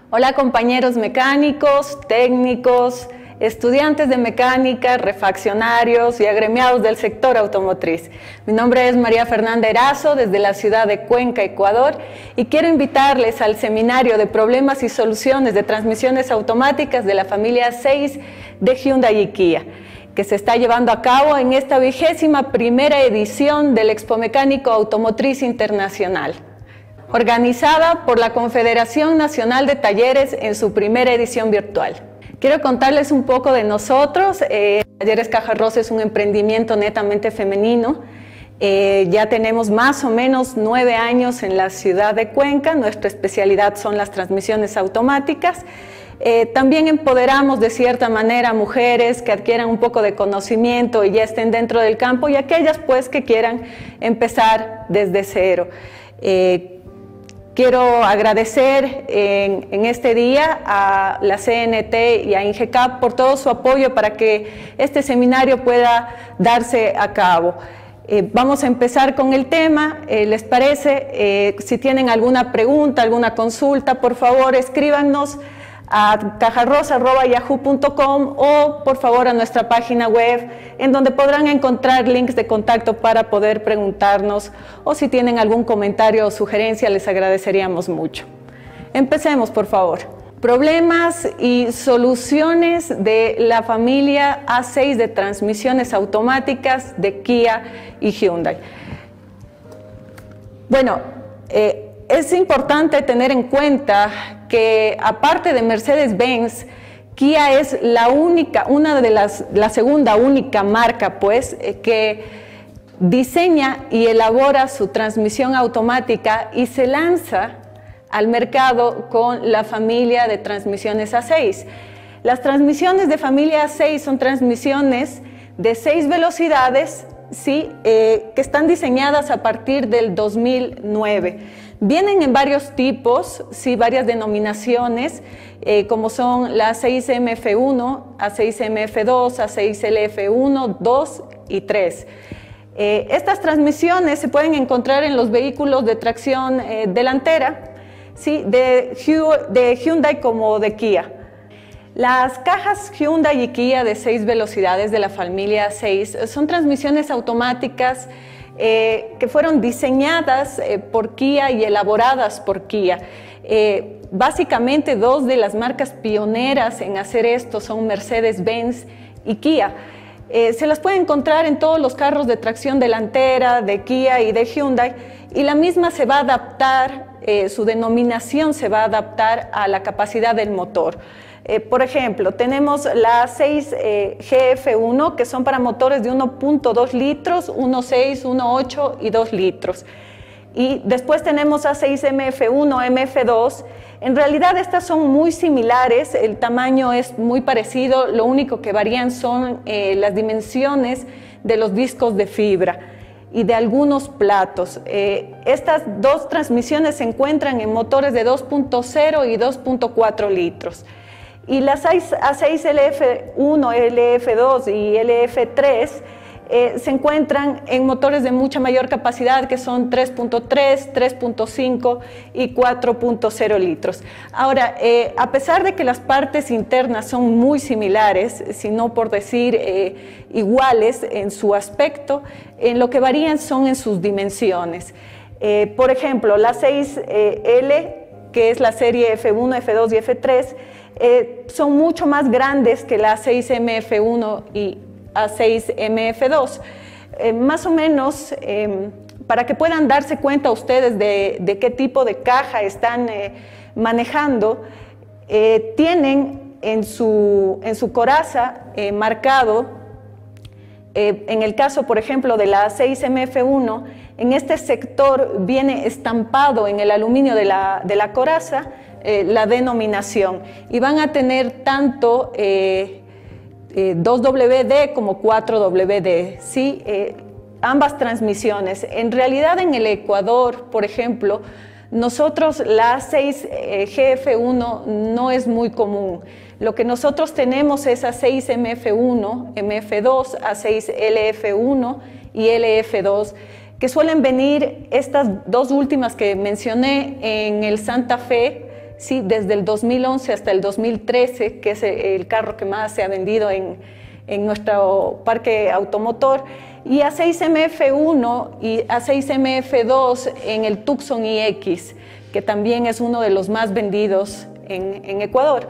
Hola compañeros mecánicos, técnicos, estudiantes de mecánica, refaccionarios y agremiados del sector automotriz. Mi nombre es María Fernanda Erazo, desde la ciudad de Cuenca, Ecuador, y quiero invitarles al seminario de problemas y soluciones de transmisiones automáticas de la familia 6 de Hyundai y Kia, que se está llevando a cabo en esta 21ª edición del Expo Mecánico Automotriz Internacional, organizada por la Confederación Nacional de Talleres en su primera edición virtual. Quiero contarles un poco de nosotros. Talleres Caja Rosa es un emprendimiento netamente femenino. Ya tenemos más o menos 9 años en la ciudad de Cuenca. Nuestra especialidad son las transmisiones automáticas. También empoderamos de cierta manera a mujeres que adquieran un poco de conocimiento y ya estén dentro del campo, y aquellas pues que quieran empezar desde cero. Quiero agradecer en este día a la CNT y a INGECAP por todo su apoyo para que este seminario pueda darse a cabo. Vamos a empezar con el tema. ¿Les parece? Si tienen alguna pregunta, alguna consulta, por favor escríbanos a cajarrosa@yahoo.com o por favor a nuestra página web, en donde podrán encontrar links de contacto para poder preguntarnos, o si tienen algún comentario o sugerencia les agradeceríamos mucho. Empecemos, por favor. Problemas y soluciones de la familia A6 de transmisiones automáticas de Kia y Hyundai. Bueno, es importante tener en cuenta que aparte de Mercedes-Benz, Kia es la segunda única marca pues que diseña y elabora su transmisión automática y se lanza al mercado con la familia de transmisiones A6. Las transmisiones de familia A6 son transmisiones de 6 velocidades, ¿sí? Que están diseñadas a partir del 2009. Vienen en varios tipos, sí, varias denominaciones, como son la A6MF1, A6MF2, A6LF1, 2 y 3. Estas transmisiones se pueden encontrar en los vehículos de tracción delantera, ¿sí? de Hyundai como de Kia. Las cajas Hyundai y Kia de 6 velocidades de la familia 6 son transmisiones automáticas que fueron diseñadas por Kia y elaboradas por Kia. Básicamente dos de las marcas pioneras en hacer esto son Mercedes-Benz y Kia. Se las puede encontrar en todos los carros de tracción delantera de Kia y de Hyundai, y la misma se va a adaptar, su denominación se va a adaptar a la capacidad del motor. Por ejemplo, tenemos la 6 GF1, que son para motores de 1.2 litros, 1.6, 1.8 y 2 litros. Y después tenemos a 6 MF1, MF2. En realidad estas son muy similares, el tamaño es muy parecido, lo único que varían son las dimensiones de los discos de fibra y de algunos platos. Estas dos transmisiones se encuentran en motores de 2.0 y 2.4 litros. Y las A6 LF1, LF2 y LF3 se encuentran en motores de mucha mayor capacidad, que son 3.3, 3.5 y 4.0 litros. Ahora, a pesar de que las partes internas son muy similares, si no por decir iguales en su aspecto, en lo que varían son en sus dimensiones. Por ejemplo, la 6L, que es la serie F1, F2 y F3, son mucho más grandes que la A6MF1 y A6MF2. Más o menos, para que puedan darse cuenta ustedes de qué tipo de caja están manejando, tienen en su coraza marcado, en el caso, por ejemplo, de la A6MF1, en este sector viene estampado en el aluminio de la coraza la denominación, y van a tener tanto 2WD como 4WD, ¿sí? Ambas transmisiones. En realidad en el Ecuador, por ejemplo, nosotros la A6 GF1 no es muy común. Lo que nosotros tenemos es A6 MF1, MF2, A6 LF1 y LF2, que suelen venir estas dos últimas que mencioné en el Santa Fe, ¿sí? Desde el 2011 hasta el 2013, que es el carro que más se ha vendido en nuestro parque automotor, y A6MF1 y A6MF2 en el Tucson iX, que también es uno de los más vendidos en Ecuador.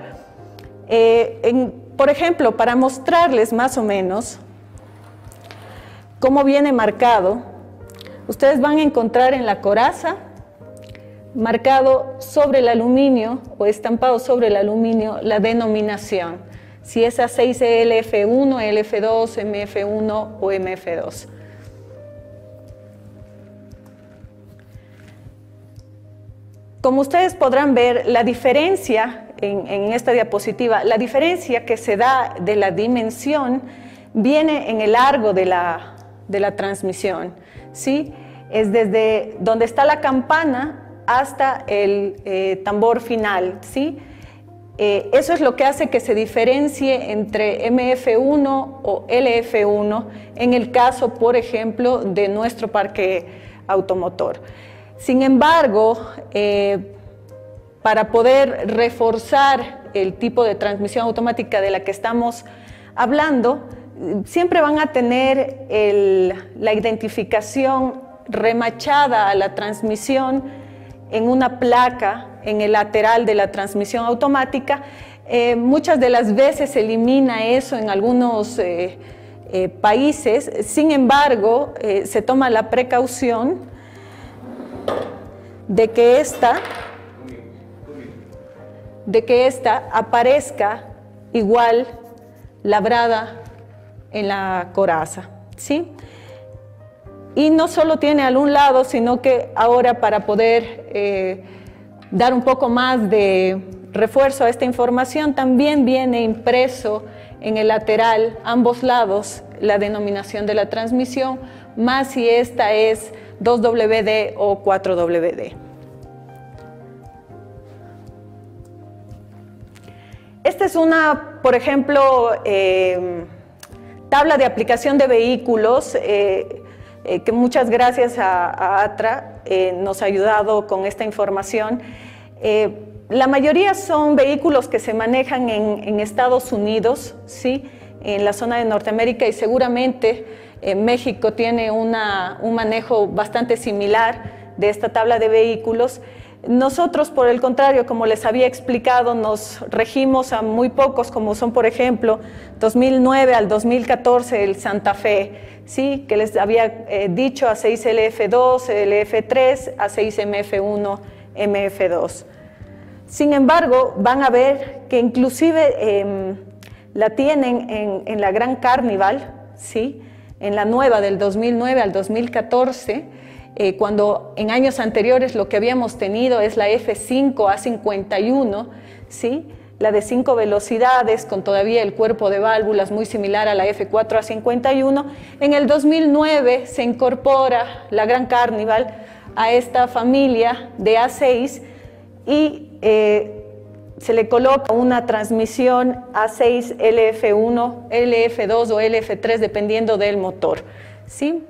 Por ejemplo, para mostrarles más o menos cómo viene marcado, ustedes van a encontrar en la coraza marcado sobre el aluminio o estampado sobre el aluminio la denominación, si es A6LF1, LF2, MF1 o MF2. Como ustedes podrán ver, la diferencia en esta diapositiva, la diferencia que se da de la dimensión viene en el largo de la transmisión, ¿sí? Es desde donde está la campana hasta el tambor final, ¿sí? Eso es lo que hace que se diferencie entre MF1 o LF1 en el caso, por ejemplo, de nuestro parque automotor. Sin embargo, para poder reforzar el tipo de transmisión automática de la que estamos hablando, siempre van a tener la identificación remachada a la transmisión en una placa en el lateral de la transmisión automática. Muchas de las veces se elimina eso en algunos países, sin embargo, se toma la precaución de que esta aparezca igual labrada en la coraza, ¿sí? Y no solo tiene al un lado, sino que ahora para poder dar un poco más de refuerzo a esta información, también viene impreso en el lateral, ambos lados, la denominación de la transmisión, más si esta es 2WD o 4WD. Esta es una, por ejemplo, tabla de aplicación de vehículos, que muchas gracias a ATRA nos ha ayudado con esta información. La mayoría son vehículos que se manejan en Estados Unidos, ¿sí? En la zona de Norteamérica, y seguramente México tiene un manejo bastante similar de esta tabla de vehículos. Nosotros, por el contrario, como les había explicado, nos regimos a muy pocos, como son, por ejemplo, 2009 al 2014 el Santa Fe, ¿sí? Que les había dicho A6LF2, LF3, A6MF1, MF2. Sin embargo, van a ver que inclusive la tienen en la Gran Carnival, ¿sí? En la nueva del 2009 al 2014, cuando en años anteriores lo que habíamos tenido es la F5 A51, ¿sí? La de 5 velocidades con todavía el cuerpo de válvulas muy similar a la F4 A51. En el 2009 se incorpora la Gran Carnival a esta familia de A6 y se le coloca una transmisión A6 LF1, LF2 o LF3 dependiendo del motor, ¿sí?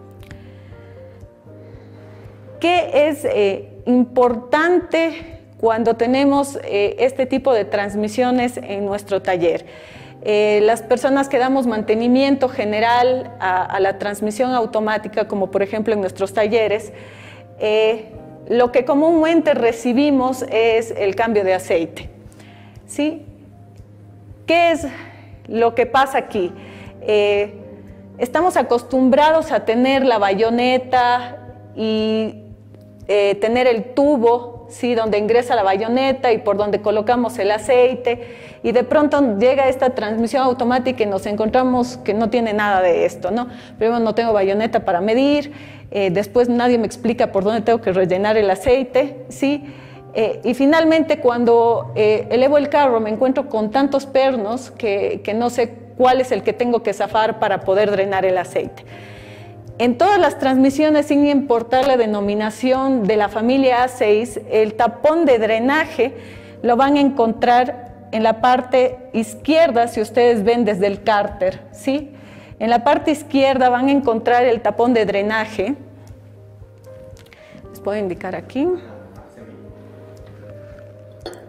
¿Qué es importante cuando tenemos este tipo de transmisiones en nuestro taller? Las personas que damos mantenimiento general a la transmisión automática, como por ejemplo en nuestros talleres, lo que comúnmente recibimos es el cambio de aceite, ¿sí? ¿Qué es lo que pasa aquí? Estamos acostumbrados a tener la bayoneta y tener el tubo, ¿sí? Donde ingresa la bayoneta y por donde colocamos el aceite, y de pronto llega esta transmisión automática y nos encontramos que no tiene nada de esto, ¿no? Primero no tengo bayoneta para medir, después nadie me explica por dónde tengo que rellenar el aceite, ¿sí? Y finalmente cuando elevo el carro me encuentro con tantos pernos que no sé cuál es el que tengo que zafar para poder drenar el aceite. En todas las transmisiones, sin importar la denominación de la familia A6, el tapón de drenaje lo van a encontrar en la parte izquierda, si ustedes ven desde el cárter, ¿sí? En la parte izquierda van a encontrar el tapón de drenaje. Les puedo indicar aquí.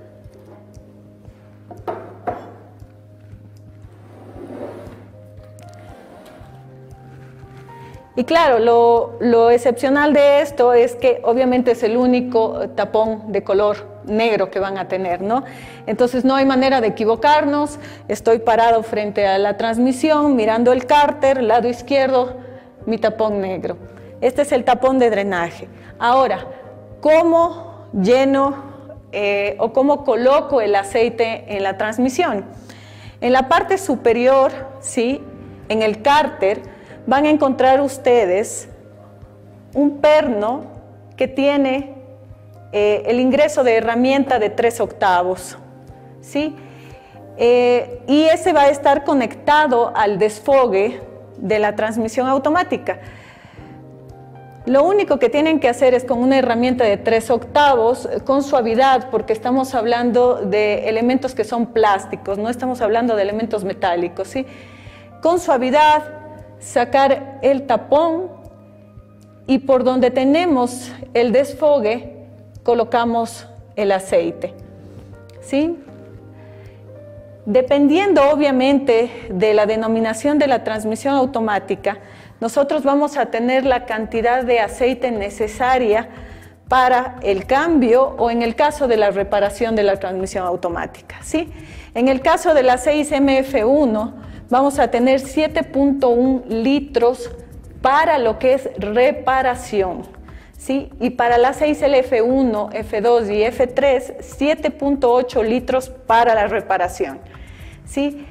Y claro, lo excepcional de esto es que obviamente es el único tapón de color negro que van a tener, ¿no? Entonces no hay manera de equivocarnos. Estoy parado frente a la transmisión, mirando el cárter, lado izquierdo, mi tapón negro. Este es el tapón de drenaje. Ahora, ¿cómo lleno o cómo coloco el aceite en la transmisión? En la parte superior, ¿sí?, en el cárter, van a encontrar ustedes un perno que tiene el ingreso de herramienta de 3/8, ¿sí? Y ese va a estar conectado al desfogue de la transmisión automática. Lo único que tienen que hacer es con una herramienta de 3/8, con suavidad, porque estamos hablando de elementos que son plásticos, no estamos hablando de elementos metálicos, ¿sí? Con suavidad, sacar el tapón y por donde tenemos el desfogue, colocamos el aceite, ¿sí? Dependiendo obviamente de la denominación de la transmisión automática, nosotros vamos a tener la cantidad de aceite necesaria para el cambio o en el caso de la reparación de la transmisión automática, ¿sí? En el caso de la 6MF1 vamos a tener 7.1 litros para lo que es reparación, ¿sí? Y para la 6LF1, F2 y F3, 7.8 litros para la reparación, ¿sí?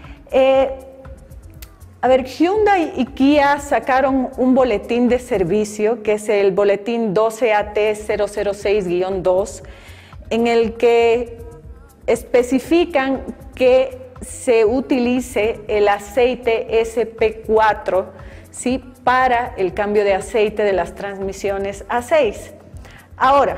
A ver, Hyundai y Kia sacaron un boletín de servicio, que es el boletín 12AT006-2, en el que especifican que se utilice el aceite SP4, ¿sí?, para el cambio de aceite de las transmisiones A6. Ahora,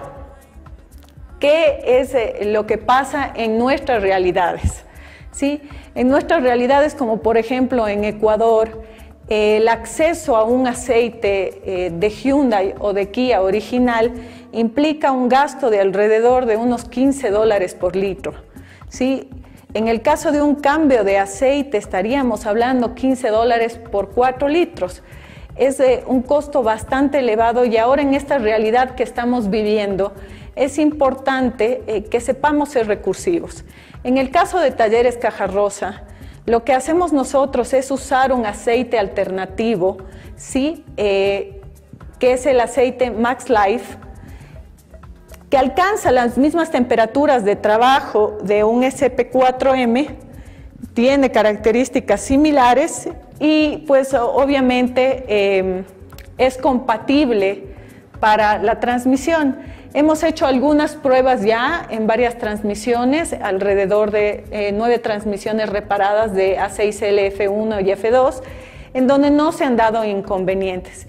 ¿qué es lo que pasa en nuestras realidades? ¿Sí? En nuestras realidades, como por ejemplo en Ecuador, el acceso a un aceite de Hyundai o de Kia original implica un gasto de alrededor de unos $15 por litro, ¿sí? En el caso de un cambio de aceite estaríamos hablando $15 por 4 litros. Es un costo bastante elevado y ahora en esta realidad que estamos viviendo es importante que sepamos ser recursivos. En el caso de Talleres Cajarrosa, lo que hacemos nosotros es usar un aceite alternativo, ¿sí?, que es el aceite Max Life, que alcanza las mismas temperaturas de trabajo de un SP4M, tiene características similares y pues obviamente es compatible para la transmisión. Hemos hecho algunas pruebas ya en varias transmisiones, alrededor de 9 transmisiones reparadas de A6LF1 y F2, en donde no se han dado inconvenientes.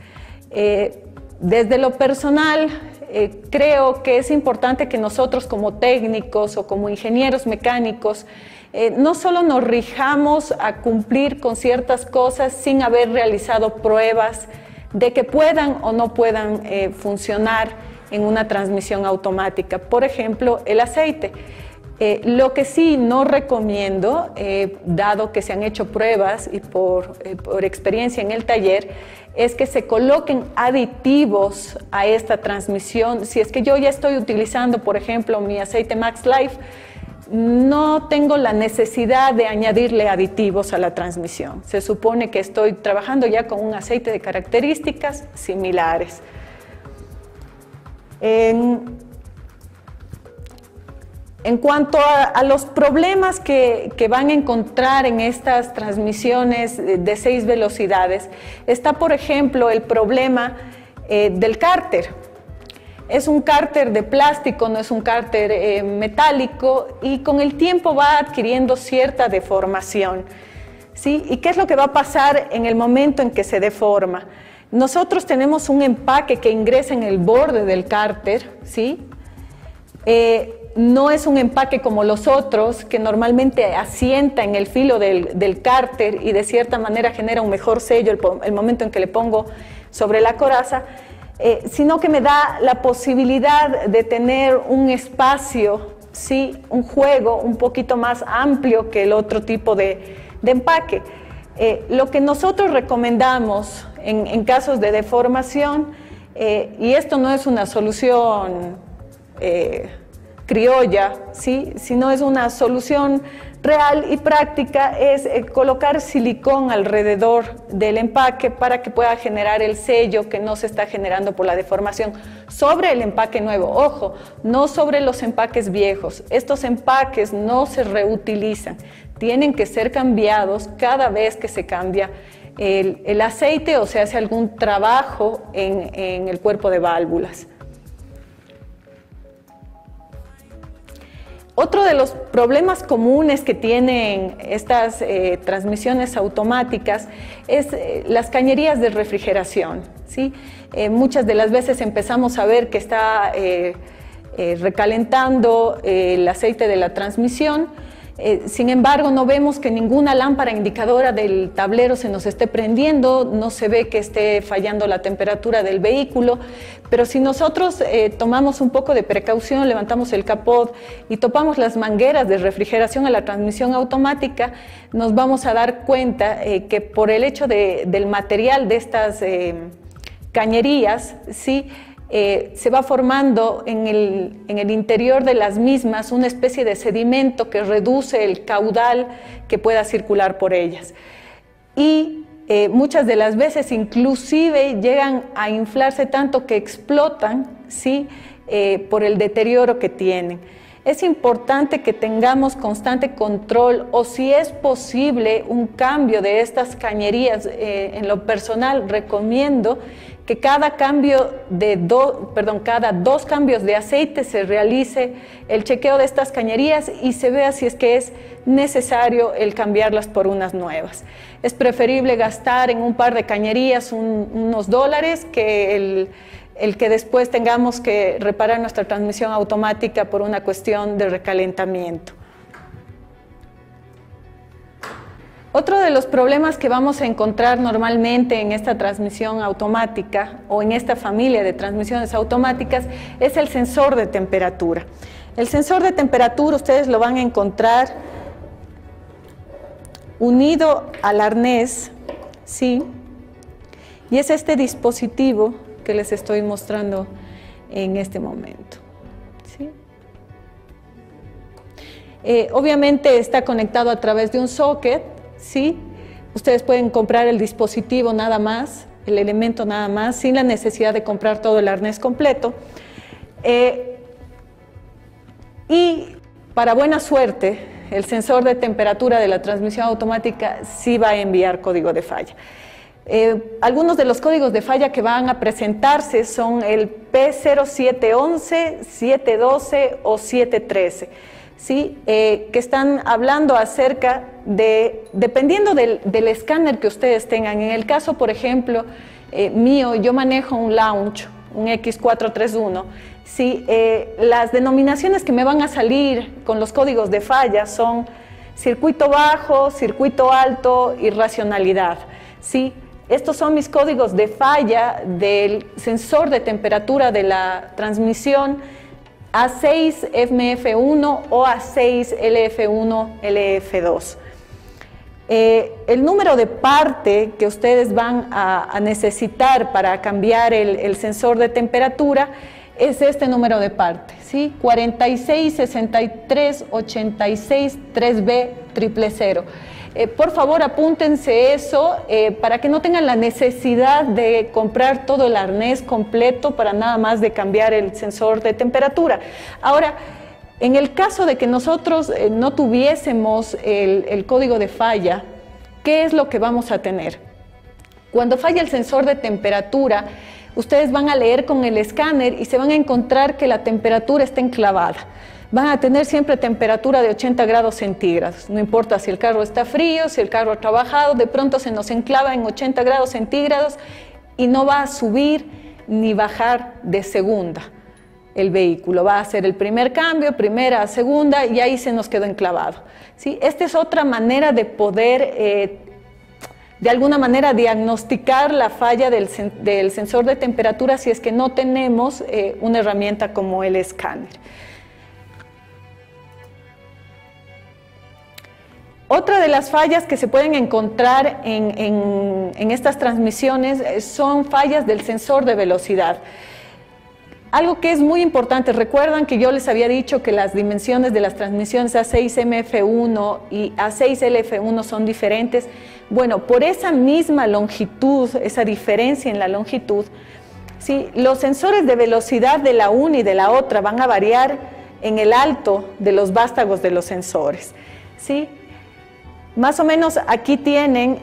Desde lo personal, creo que es importante que nosotros como técnicos o como ingenieros mecánicos no solo nos rijamos a cumplir con ciertas cosas sin haber realizado pruebas de que puedan o no puedan funcionar en una transmisión automática. Por ejemplo, el aceite. Lo que sí no recomiendo, dado que se han hecho pruebas y por experiencia en el taller, es que se coloquen aditivos a esta transmisión. Si es que yo ya estoy utilizando, por ejemplo, mi aceite Max Life, no tengo la necesidad de añadirle aditivos a la transmisión. Se supone que estoy trabajando ya con un aceite de características similares. En cuanto a los problemas que van a encontrar en estas transmisiones de 6 velocidades, está por ejemplo el problema del cárter. Es un cárter de plástico, no es un cárter metálico y con el tiempo va adquiriendo cierta deformación, ¿sí? ¿Y qué es lo que va a pasar en el momento en que se deforma? Nosotros tenemos un empaque que ingresa en el borde del cárter, ¿sí? No es un empaque como los otros, que normalmente asienta en el filo del cárter y de cierta manera genera un mejor sello el momento en que le pongo sobre la coraza, sino que me da la posibilidad de tener un espacio, ¿sí?, un juego un poquito más amplio que el otro tipo de empaque. Lo que nosotros recomendamos en casos de deformación, y esto no es una solución criolla, ¿sí?, sino es una solución real y práctica, es colocar silicón alrededor del empaque para que pueda generar el sello que no se está generando por la deformación sobre el empaque nuevo. Ojo, no sobre los empaques viejos. Estos empaques no se reutilizan, tienen que ser cambiados cada vez que se cambia el aceite o se hace algún trabajo en el cuerpo de válvulas. Otro de los problemas comunes que tienen estas transmisiones automáticas es las cañerías de refrigeración, ¿sí? Muchas de las veces empezamos a ver que está recalentando el aceite de la transmisión. Sin embargo, no vemos que ninguna lámpara indicadora del tablero se nos esté prendiendo, no se ve que esté fallando la temperatura del vehículo, pero si nosotros tomamos un poco de precaución, levantamos el capot y topamos las mangueras de refrigeración a la transmisión automática, nos vamos a dar cuenta que por el hecho del material de estas cañerías, ¿sí?, se va formando en el interior de las mismas una especie de sedimento que reduce el caudal que pueda circular por ellas. Y muchas de las veces inclusive llegan a inflarse tanto que explotan, ¿sí?, por el deterioro que tienen. Es importante que tengamos constante control o, si es posible, un cambio de estas cañerías. En lo personal recomiendo que cada dos cambios de aceite se realice el chequeo de estas cañerías y se vea si es que es necesario el cambiarlas por unas nuevas. Es preferible gastar en un par de cañerías unos dólares que el que después tengamos que reparar nuestra transmisión automática por una cuestión de recalentamiento. Otro de los problemas que vamos a encontrar normalmente en esta transmisión automática o en esta familia de transmisiones automáticas es el sensor de temperatura. El sensor de temperatura ustedes lo van a encontrar unido al arnés, ¿sí? Y es este dispositivo que les estoy mostrando en este momento, ¿sí? Obviamente está conectado a través de un socket, ¿sí? Ustedes pueden comprar el dispositivo nada más, el elemento nada más, sin la necesidad de comprar todo el arnés completo. Y para buena suerte, el sensor de temperatura de la transmisión automática sí va a enviar código de falla. Algunos de los códigos de falla que van a presentarse son el P0711, 712 o 713, ¿sí? Que están hablando acerca de, dependiendo del escáner que ustedes tengan. En el caso, por ejemplo, mío, yo manejo un Launch, un X431, ¿sí? Las denominaciones que me van a salir con los códigos de falla son circuito bajo, circuito alto y racionalidad, ¿sí? Estos son mis códigos de falla del sensor de temperatura de la transmisión A6FMF1 o A6LF1LF2. El número de parte que ustedes van a necesitar para cambiar el sensor de temperatura es este número de parte, ¿sí? 466386-3B000. Por favor, apúntense eso para que no tengan la necesidad de comprar todo el arnés completo para nada más de cambiar el sensor de temperatura. Ahora, en el caso de que nosotros no tuviésemos el código de falla, ¿qué es lo que vamos a tener? Cuando falla el sensor de temperatura, ustedes van a leer con el escáner y se van a encontrar que la temperatura está enclavada. Van a tener siempre temperatura de 80 grados centígrados. No importa si el carro está frío, si el carro ha trabajado, de pronto se nos enclava en 80 grados centígrados y no va a subir ni bajar de segunda el vehículo. Va a hacer el primer cambio, primera a segunda, y ahí se nos quedó enclavado, ¿sí? Esta es otra manera de poder, de alguna manera, diagnosticar la falla del sensor de temperatura si es que no tenemos una herramienta como el escáner. Otra de las fallas que se pueden encontrar en estas transmisiones son fallas del sensor de velocidad. Algo que es muy importante, recuerdan que yo les había dicho que las dimensiones de las transmisiones A6MF1 y A6LF1 son diferentes. Bueno, por esa misma longitud, esa diferencia en la longitud, ¿sí?, los sensores de velocidad de la una y de la otra van a variar en el alto de los vástagos de los sensores, ¿sí? Más o menos aquí tienen,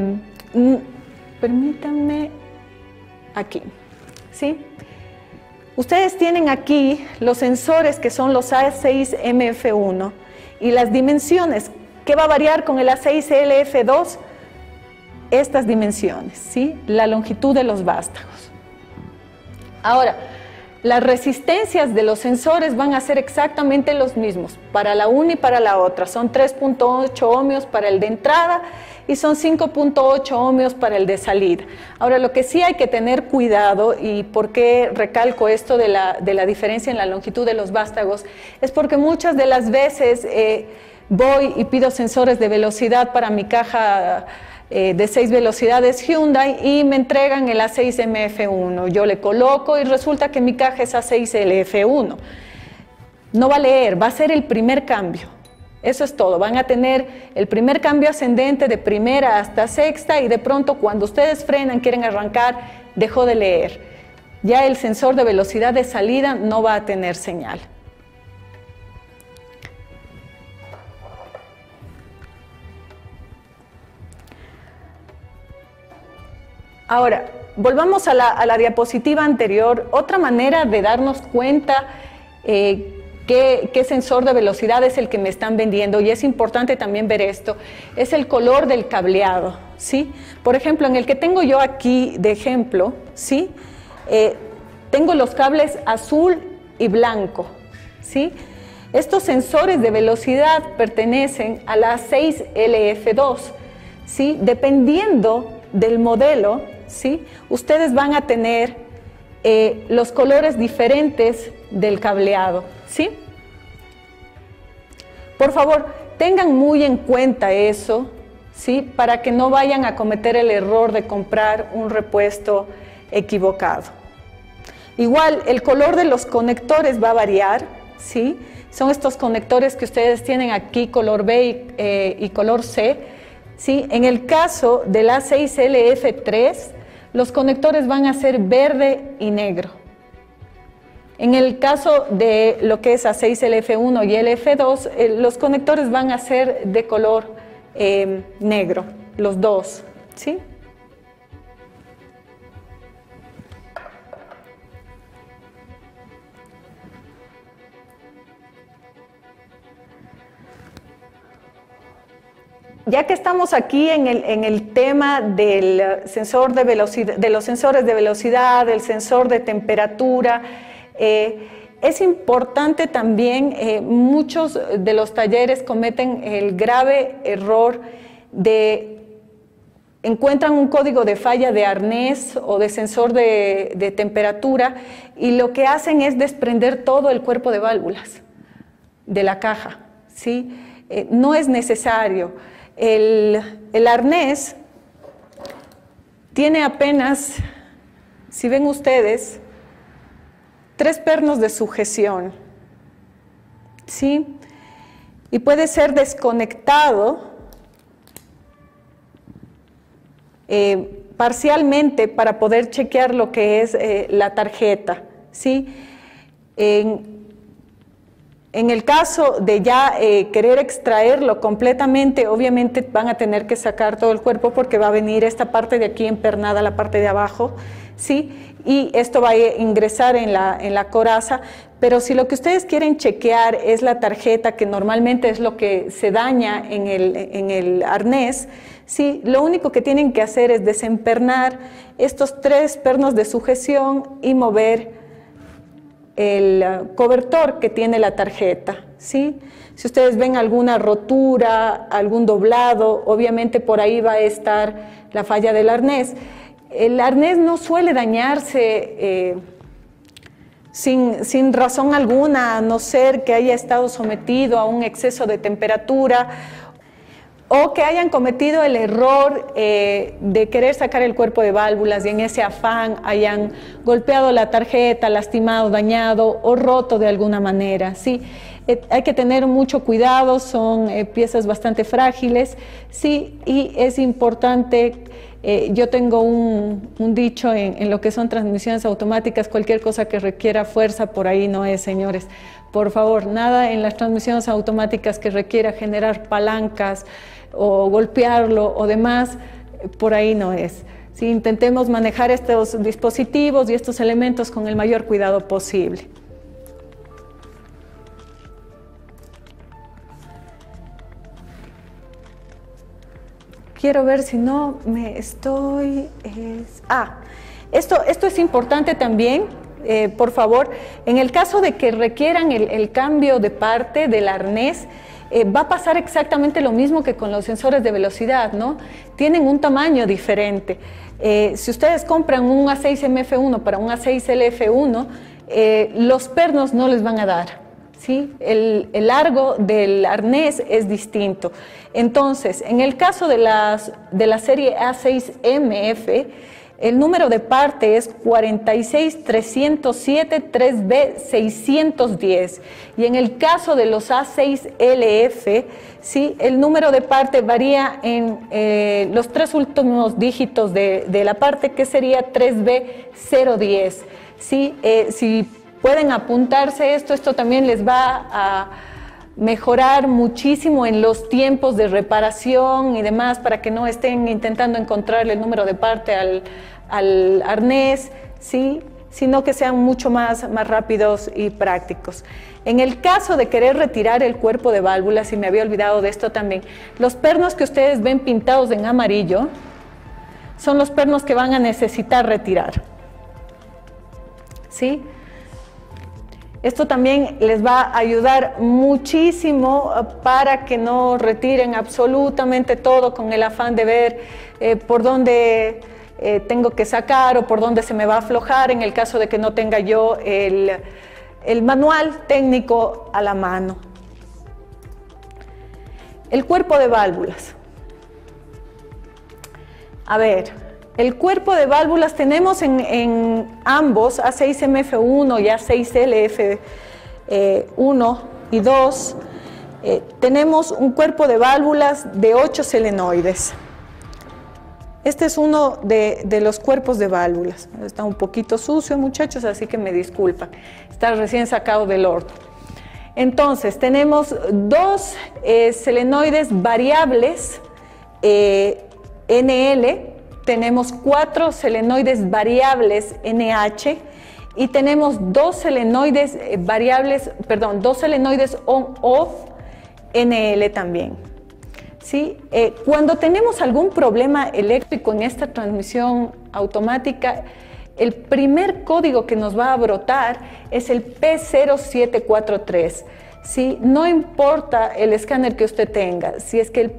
permítanme, aquí, ¿sí? Ustedes tienen aquí los sensores que son los A6MF1 y las dimensiones. ¿Qué va a variar con el A6LF2? Estas dimensiones, ¿sí? La longitud de los vástagos. Ahora, las resistencias de los sensores van a ser exactamente los mismos para la una y para la otra. Son 3.8 ohmios para el de entrada y son 5.8 ohmios para el de salida. Ahora, lo que sí hay que tener cuidado, y por qué recalco esto de la diferencia en la longitud de los vástagos, es porque muchas de las veces voy y pido sensores de velocidad para mi caja de 6 velocidades Hyundai y me entregan el A6MF1. Yo le coloco y resulta que mi caja es A6LF1. No va a leer, va a ser el primer cambio. Eso es todo. Van a tener el primer cambio ascendente de primera hasta sexta y de pronto cuando ustedes frenan, quieren arrancar, dejó de leer. Ya el sensor de velocidad de salida no va a tener señal. Ahora, volvamos a la diapositiva anterior. Otra manera de darnos cuenta qué sensor de velocidad es el que me están vendiendo, y es importante también ver esto, es el color del cableado, ¿sí? Por ejemplo, en el que tengo yo aquí de ejemplo, ¿sí? Tengo los cables azul y blanco, ¿sí? Estos sensores de velocidad pertenecen a la 6LF2, ¿sí? Dependiendo del modelo, ¿sí?, ustedes van a tener los colores diferentes del cableado, ¿sí? Por favor, tengan muy en cuenta eso, ¿sí?, para que no vayan a cometer el error de comprar un repuesto equivocado. Igual, el color de los conectores va a variar, ¿sí? Son estos conectores que ustedes tienen aquí, color B y color C, ¿sí? En el caso del A6LF3, los conectores van a ser verde y negro. En el caso de lo que es A6LF1 y LF2, los conectores van a ser de color negro, los dos, ¿sí? Ya que estamos aquí en el tema del sensor de velocidad, de los sensores de velocidad, del sensor de temperatura, es importante también, muchos de los talleres cometen el grave error de encuentran un código de falla de arnés o de sensor de temperatura y lo que hacen es desprender todo el cuerpo de válvulas de la caja, ¿sí? No es necesario. El arnés tiene apenas, si ven ustedes, 3 pernos de sujeción, ¿sí? Y puede ser desconectado parcialmente para poder chequear lo que es la tarjeta, ¿sí? En el caso de ya querer extraerlo completamente, obviamente van a tener que sacar todo el cuerpo porque va a venir esta parte de aquí empernada, la parte de abajo, ¿sí? Y esto va a ingresar en la coraza, pero si lo que ustedes quieren chequear es la tarjeta, que normalmente es lo que se daña en el arnés, ¿sí? Lo único que tienen que hacer es desempernar estos 3 pernos de sujeción y mover el cobertor que tiene la tarjeta, ¿sí? Si ustedes ven alguna rotura, algún doblado, obviamente por ahí va a estar la falla del arnés. El arnés no suele dañarse sin razón alguna, a no ser que haya estado sometido a un exceso de temperatura. o que hayan cometido el error de querer sacar el cuerpo de válvulas y en ese afán hayan golpeado la tarjeta, lastimado, dañado o roto de alguna manera, ¿sí? Hay que tener mucho cuidado, son piezas bastante frágiles, ¿sí? Y es importante, yo tengo un dicho en lo que son transmisiones automáticas: cualquier cosa que requiera fuerza, por ahí no es, señores. Por favor, nada en las transmisiones automáticas que requiera generar palancas o golpearlo o demás, por ahí no es. ¿Sí? Intentemos manejar estos dispositivos y estos elementos con el mayor cuidado posible. Quiero ver si no me estoy... Esto es importante también, por favor. En el caso de que requieran el cambio de parte del arnés, va a pasar exactamente lo mismo que con los sensores de velocidad, ¿no? Tienen un tamaño diferente. Si ustedes compran un A6MF1 para un A6LF1, los pernos no les van a dar. ¿Sí? El largo del arnés es distinto. Entonces, en el caso de la serie A6MF, el número de parte es 46307-3B610. Y en el caso de los A6LF, ¿sí? El número de parte varía en los 3 últimos dígitos de la parte, que sería 3B010. ¿Sí? Si pueden apuntarse esto también les va a mejorar muchísimo en los tiempos de reparación y demás, para que no estén intentando encontrar el número de parte al arnés, ¿sí? Sino que sean mucho más rápidos y prácticos. En el caso de querer retirar el cuerpo de válvulas, y me había olvidado de esto también, los pernos que ustedes ven pintados en amarillo son los pernos que van a necesitar retirar, ¿sí? Esto también les va a ayudar muchísimo para que no retiren absolutamente todo con el afán de ver por dónde tengo que sacar o por dónde se me va a aflojar, en el caso de que no tenga yo el manual técnico a la mano. El cuerpo de válvulas. A ver, el cuerpo de válvulas tenemos en ambos, A6MF1 y A6LF1 y 2, tenemos un cuerpo de válvulas de 8 solenoides. Este es uno de los cuerpos de válvulas. Está un poquito sucio, muchachos, así que me disculpan. Está recién sacado del horno. Entonces, tenemos 2 solenoides variables NL, tenemos 4 solenoides variables NH y tenemos 2 solenoides on-off NL también. ¿Sí? Cuando tenemos algún problema eléctrico en esta transmisión automática, el primer código que nos va a brotar es el P0743. ¿Sí? No importa el escáner que usted tenga, si es que el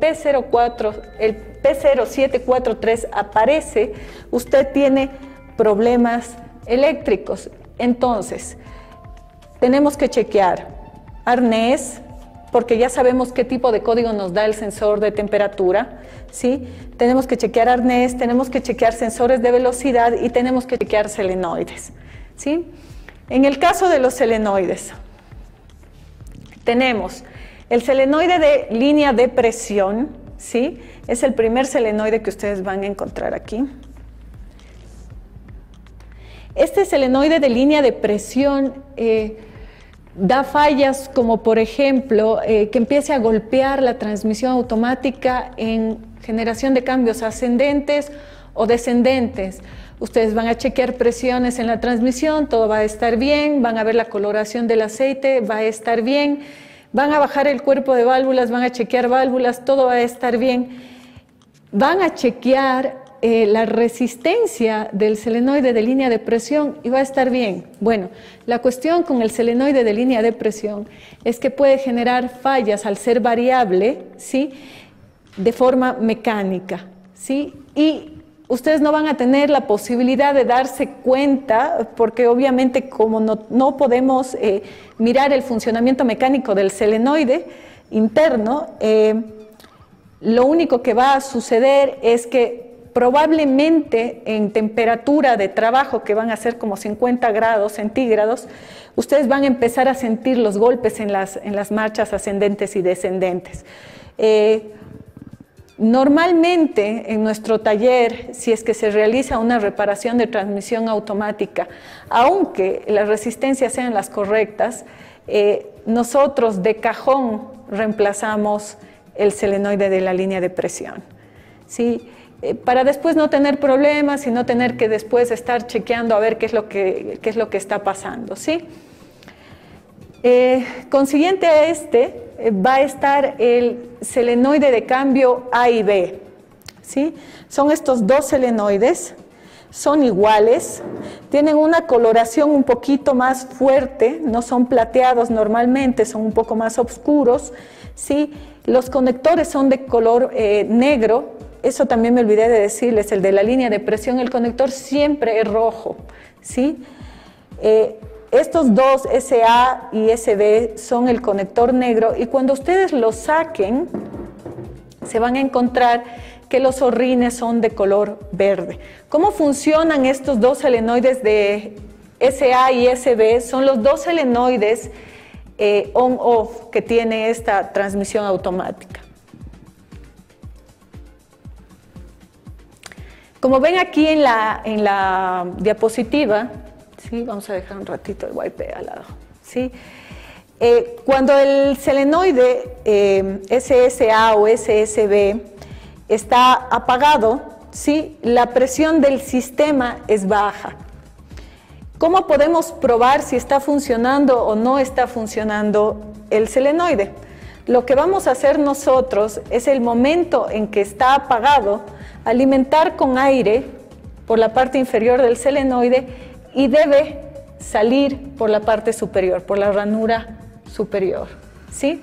P0743 aparece, usted tiene problemas eléctricos. Entonces, tenemos que chequear arnés, porque ya sabemos qué tipo de código nos da el sensor de temperatura, ¿sí? Tenemos que chequear arnés, tenemos que chequear sensores de velocidad y tenemos que chequear solenoides, ¿sí? En el caso de los solenoides, tenemos el solenoide de línea de presión, ¿sí? Es el primer solenoide que ustedes van a encontrar aquí. Este solenoide de línea de presión da fallas como, por ejemplo, que empiece a golpear la transmisión automática en generación de cambios ascendentes o descendentes. Ustedes van a chequear presiones en la transmisión, todo va a estar bien, van a ver la coloración del aceite, va a estar bien, van a bajar el cuerpo de válvulas, van a chequear válvulas, todo va a estar bien. Van a chequear la resistencia del solenoide de línea de presión y va a estar bien. Bueno, la cuestión con el solenoide de línea de presión es que puede generar fallas al ser variable, ¿sí? De forma mecánica, ¿sí? Y ustedes no van a tener la posibilidad de darse cuenta, porque obviamente como no podemos mirar el funcionamiento mecánico del solenoide interno, lo único que va a suceder es que probablemente en temperatura de trabajo, que van a ser como 50 grados centígrados, ustedes van a empezar a sentir los golpes en las marchas ascendentes y descendentes. Normalmente en nuestro taller, si es que se realiza una reparación de transmisión automática, aunque las resistencias sean las correctas, nosotros de cajón reemplazamos el solenoide de la línea de presión, ¿sí? Para después no tener problemas y no tener que después estar chequeando a ver qué es lo que está pasando, ¿sí? Consiguiente a este va a estar el solenoide de cambio A y B, ¿sí? Son estos dos solenoides, son iguales, tienen una coloración un poquito más fuerte, no son plateados normalmente, son un poco más oscuros, ¿sí? Los conectores son de color negro, eso también me olvidé de decirles, el de la línea de presión, el conector siempre es rojo, ¿sí? Estos dos, SA y SB, son el conector negro y cuando ustedes los saquen, se van a encontrar que los zorrines son de color verde. ¿Cómo funcionan estos dos solenoides de SA y SB? Son los dos solenoides on-off que tiene esta transmisión automática. Como ven aquí en la diapositiva, ¿sí? Vamos a dejar un ratito el wipe al lado, ¿sí? Cuando el solenoide SSA o SSB está apagado, ¿sí? La presión del sistema es baja. ¿Cómo podemos probar si está funcionando o no está funcionando el solenoide? Lo que vamos a hacer nosotros es el momento en que está apagado, alimentar con aire por la parte inferior del solenoide y debe salir por la parte superior, por la ranura superior, ¿sí?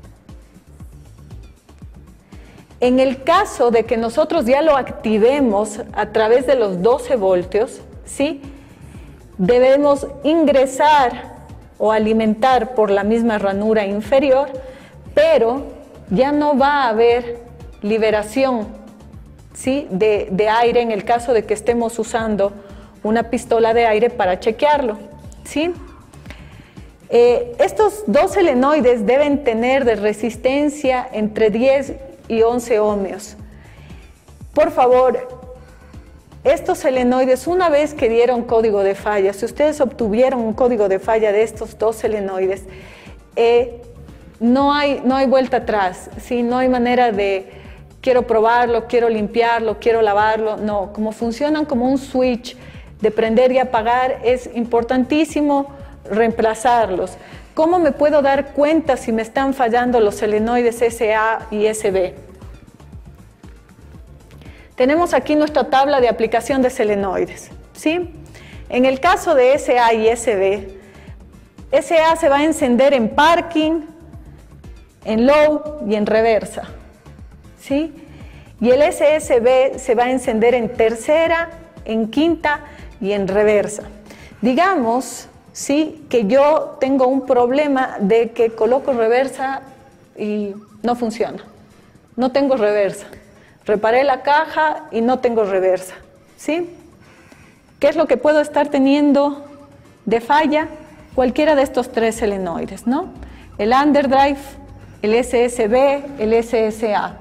En el caso de que nosotros ya lo activemos a través de los 12 voltios, ¿sí? Debemos ingresar o alimentar por la misma ranura inferior, pero ya no va a haber liberación, ¿sí? de aire en el caso de que estemos usando una pistola de aire para chequearlo, ¿sí? Estos dos solenoides deben tener de resistencia entre 10 y 11 ohmios. Por favor, estos solenoides, una vez que dieron código de falla, si ustedes obtuvieron un código de falla de estos dos solenoides, no hay vuelta atrás, ¿sí? No hay manera de quiero probarlo, quiero limpiarlo, quiero lavarlo, no. Como funcionan como un switch de prender y apagar, es importantísimo reemplazarlos. ¿Cómo me puedo dar cuenta si me están fallando los solenoides SA y SB? Tenemos aquí nuestra tabla de aplicación de solenoides, ¿sí? En el caso de SA y SB, SA se va a encender en parking, en low y en reversa, ¿sí? Y el SSB se va a encender en tercera, en quinta y en reversa. Digamos, ¿sí? Que yo tengo un problema de que coloco reversa y no funciona. No tengo reversa. Reparé la caja y no tengo reversa, ¿sí? ¿Qué es lo que puedo estar teniendo de falla? Cualquiera de estos tres solenoides, ¿no? El underdrive, el SSB, el SSA.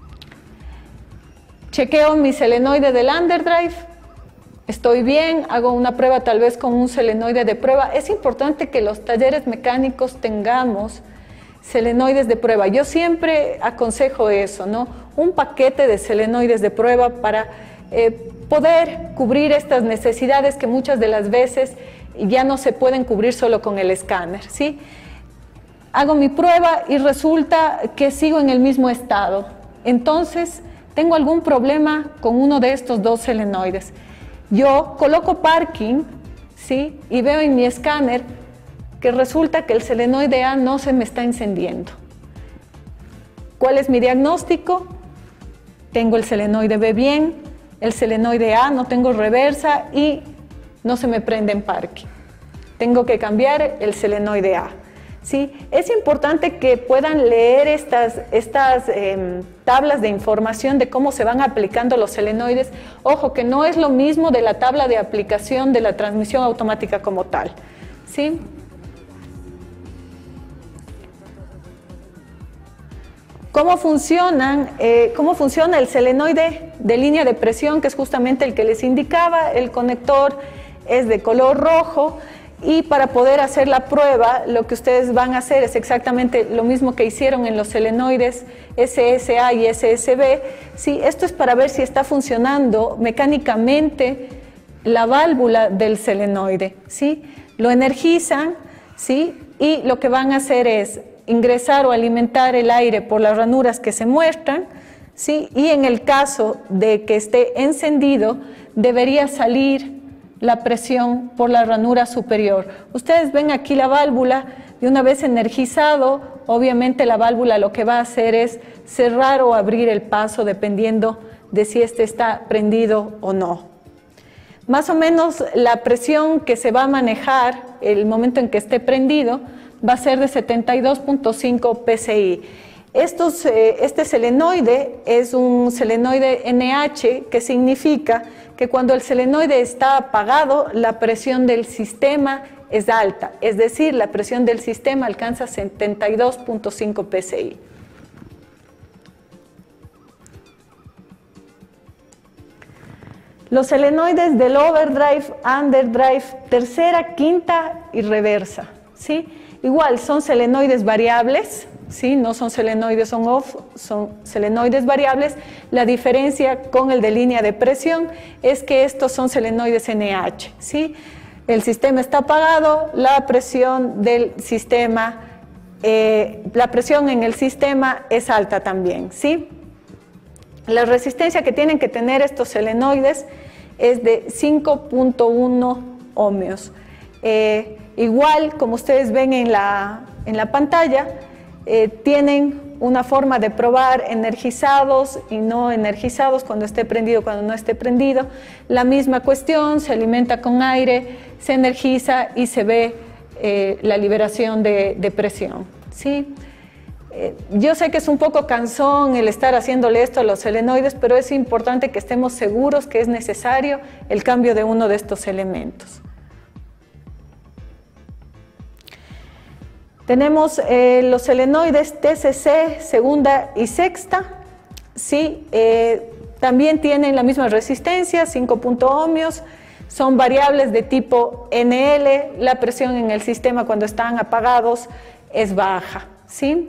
Chequeo mi solenoide del underdrive, estoy bien, hago una prueba tal vez con un solenoide de prueba. Es importante que los talleres mecánicos tengamos solenoides de prueba. Yo siempre aconsejo eso, ¿no? Un paquete de solenoides de prueba para poder cubrir estas necesidades que muchas de las veces ya no se pueden cubrir solo con el escáner, ¿sí? Hago mi prueba y resulta que sigo en el mismo estado. Entonces, tengo algún problema con uno de estos dos solenoides. Yo coloco parking, ¿sí? Y veo en mi escáner que resulta que el solenoide A no se me está encendiendo. ¿Cuál es mi diagnóstico? Tengo el solenoide B bien, el solenoide A no tengo reversa y no se me prende en parking. Tengo que cambiar el solenoide A. ¿sí? Es importante que puedan leer estas tablas de información de cómo se van aplicando los selenoides. Ojo, que no es lo mismo de la tabla de aplicación de la transmisión automática como tal, ¿sí? ¿Cómo funciona el selenoide de línea de presión, que es justamente el que les indicaba? El conector es de color rojo y para poder hacer la prueba lo que ustedes van a hacer es exactamente lo mismo que hicieron en los selenoides SSA y SSB. ¿Sí? Esto es para ver si está funcionando mecánicamente la válvula del selenoide, ¿sí? Lo energizan, ¿sí? Y lo que van a hacer es ingresar o alimentar el aire por las ranuras que se muestran, ¿sí? Y en el caso de que esté encendido, debería salir la presión por la ranura superior. Ustedes ven aquí la válvula, de una vez energizado, obviamente la válvula lo que va a hacer es cerrar o abrir el paso dependiendo de si este está prendido o no. Más o menos la presión que se va a manejar el momento en que esté prendido va a ser de 72.5 psi. Este selenoide es un selenoide NH, que significa que cuando el selenoide está apagado, la presión del sistema es alta, es decir, la presión del sistema alcanza 72.5 psi. Los selenoides del overdrive, underdrive, tercera, quinta y reversa, ¿sí? Igual son selenoides variables, ¿sí? No son selenoides on-off, son selenoides variables. La diferencia con el de línea de presión es que estos son selenoides NH, ¿sí? El sistema está apagado, la presión del sistema, la presión en el sistema es alta también, ¿sí? La resistencia que tienen que tener estos selenoides es de 5.1 ohmios. Igual, como ustedes ven en la pantalla, tienen una forma de probar energizados y no energizados, cuando esté prendido, cuando no esté prendido. La misma cuestión, se alimenta con aire, se energiza y se ve la liberación de presión, ¿sí? Yo sé que es un poco cansón el estar haciéndole esto a los selenoides, pero es importante que estemos seguros que es necesario el cambio de uno de estos elementos. Tenemos los selenoides TCC segunda y sexta, ¿sí? También tienen la misma resistencia, 5 ohmios, son variables de tipo NL, la presión en el sistema cuando están apagados es baja, ¿sí?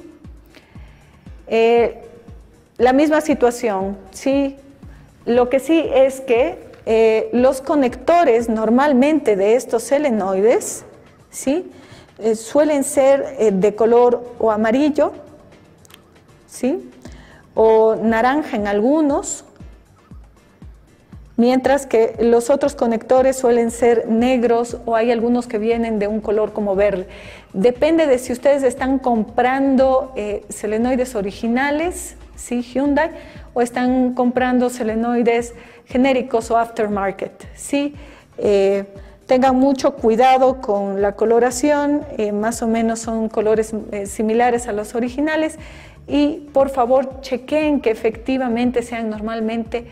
La misma situación, ¿sí? Lo que sí es que los conectores normalmente de estos selenoides, ¿sí? Suelen ser de color o amarillo, ¿sí? O naranja en algunos, mientras que los otros conectores suelen ser negros o hay algunos que vienen de un color como verde. Depende de si ustedes están comprando selenoides originales, ¿sí? Hyundai, o están comprando selenoides genéricos o aftermarket, ¿sí? Tengan mucho cuidado con la coloración, más o menos son colores similares a los originales, y por favor chequen que efectivamente sean normalmente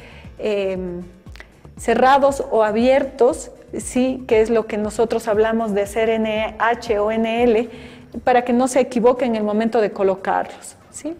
cerrados o abiertos, ¿sí? Que es lo que nosotros hablamos de ser NH o NL, para que no se equivoquen en el momento de colocarlos, ¿sí?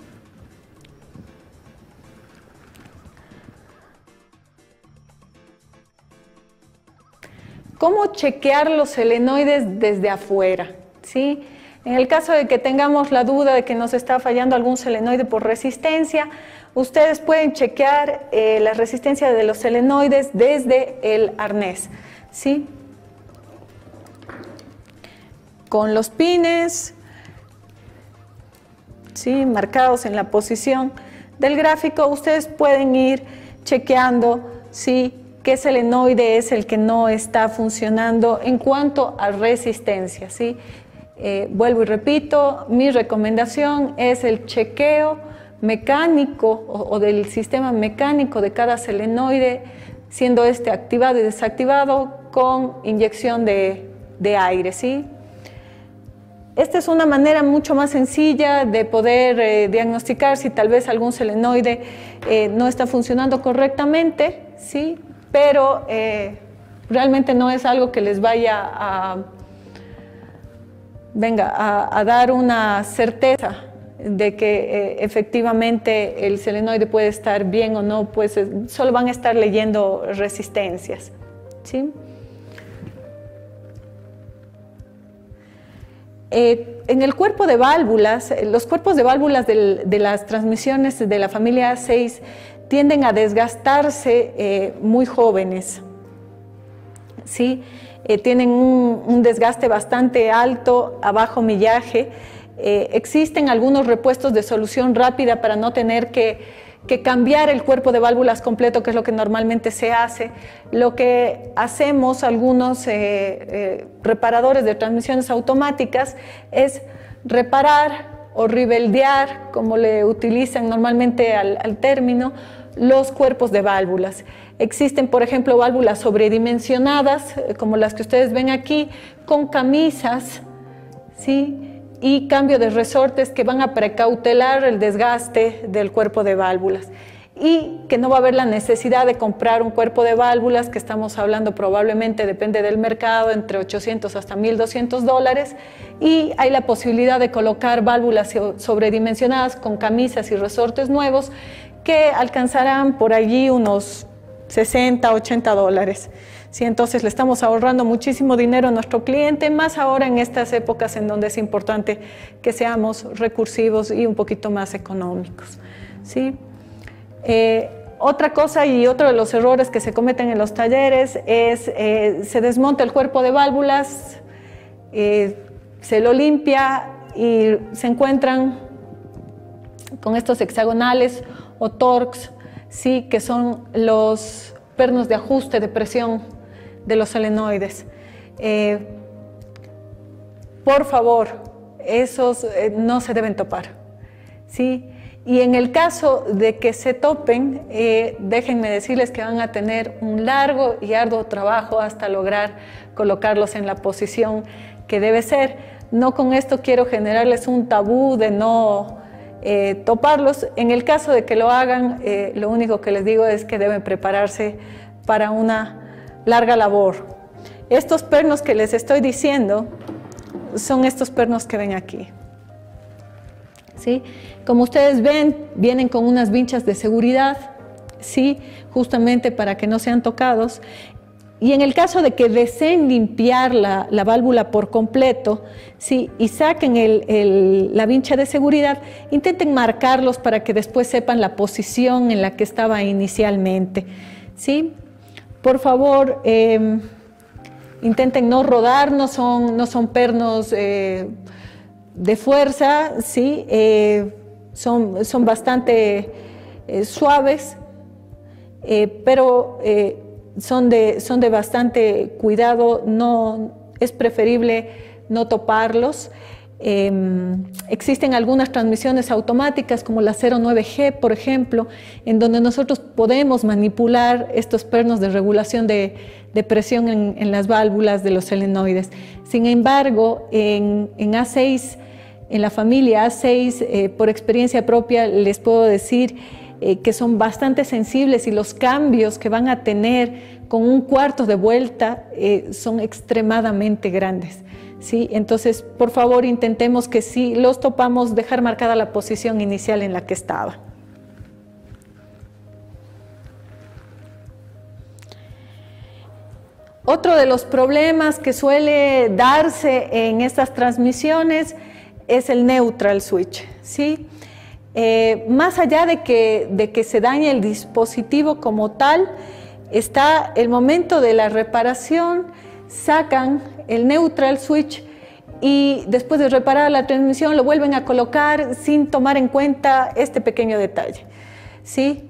¿Cómo chequear los selenoides desde afuera? ¿Sí? En el caso de que tengamos la duda de que nos está fallando algún selenoide por resistencia, ustedes pueden chequear la resistencia de los selenoides desde el arnés, ¿sí? Con los pines, ¿sí? Marcados en la posición del gráfico, ustedes pueden ir chequeando, ¿sí? qué selenoide es el que no está funcionando en cuanto a resistencia, ¿sí? Vuelvo y repito, mi recomendación es el chequeo mecánico o del sistema mecánico de cada selenoide, siendo este activado y desactivado con inyección de aire, ¿sí? Esta es una manera mucho más sencilla de poder diagnosticar si tal vez algún selenoide no está funcionando correctamente, ¿sí? Pero realmente no es algo que les vaya a dar una certeza de que efectivamente el selenoide puede estar bien o no, pues solo van a estar leyendo resistencias, ¿sí? En el cuerpo de válvulas, los cuerpos de válvulas de las transmisiones de la familia A6 tienden a desgastarse muy jóvenes, ¿sí? Tienen un desgaste bastante alto a bajo millaje. Existen algunos repuestos de solución rápida para no tener que cambiar el cuerpo de válvulas completo, que es lo que normalmente se hace. Lo que hacemos algunos reparadores de transmisiones automáticas es reparar o reveldear, como le utilizan normalmente al término, los cuerpos de válvulas. Existen, por ejemplo, válvulas sobredimensionadas, como las que ustedes ven aquí, con camisas, ¿sí? Y cambio de resortes que van a precautelar el desgaste del cuerpo de válvulas, y que no va a haber la necesidad de comprar un cuerpo de válvulas, que estamos hablando probablemente, depende del mercado, entre 800 hasta $1,200, y hay la posibilidad de colocar válvulas sobredimensionadas con camisas y resortes nuevos que alcanzarán por allí unos $60, $80. Sí, entonces le estamos ahorrando muchísimo dinero a nuestro cliente, más ahora en estas épocas en donde es importante que seamos recursivos y un poquito más económicos, ¿sí? Otra cosa y otro de los errores que se cometen en los talleres es se desmonta el cuerpo de válvulas, se lo limpia y se encuentran con estos hexagonales o torques, ¿sí? Que son los pernos de ajuste de presión de los solenoides. Por favor, esos no se deben topar, ¿sí? Y en el caso de que se topen, déjenme decirles que van a tener un largo y arduo trabajo hasta lograr colocarlos en la posición que debe ser. No con esto quiero generarles un tabú de no toparlos. En el caso de que lo hagan, lo único que les digo es que deben prepararse para una larga labor. Estos pernos que les estoy diciendo son estos pernos que ven aquí, ¿sí? Como ustedes ven, vienen con unas vinchas de seguridad, ¿sí? Justamente para que no sean tocados. Y en el caso de que deseen limpiar la válvula por completo, ¿sí? Y saquen la vincha de seguridad, intenten marcarlos para que después sepan la posición en la que estaba inicialmente, ¿sí? Por favor, intenten no rodar, no son pernos de fuerza, ¿sí? Son bastante suaves, pero son de bastante cuidado. No, es preferible no toparlos. Existen algunas transmisiones automáticas como la 09G, por ejemplo, en donde nosotros podemos manipular estos pernos de regulación de presión en las válvulas de los solenoides. Sin embargo, en A6, en la familia A6, por experiencia propia les puedo decir que son bastante sensibles, y los cambios que van a tener con un cuarto de vuelta son extremadamente grandes, ¿sí? Entonces, por favor, intentemos que si los topamos, dejar marcada la posición inicial en la que estaba. Otro de los problemas que suele darse en estas transmisiones es el neutral switch, ¿sí? Más allá de que se dañe el dispositivo como tal, está el momento de la reparación, sacan el neutral switch y después de reparar la transmisión lo vuelven a colocar sin tomar en cuenta este pequeño detalle, ¿sí?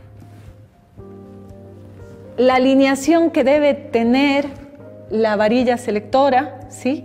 La alineación que debe tener la varilla selectora, ¿sí?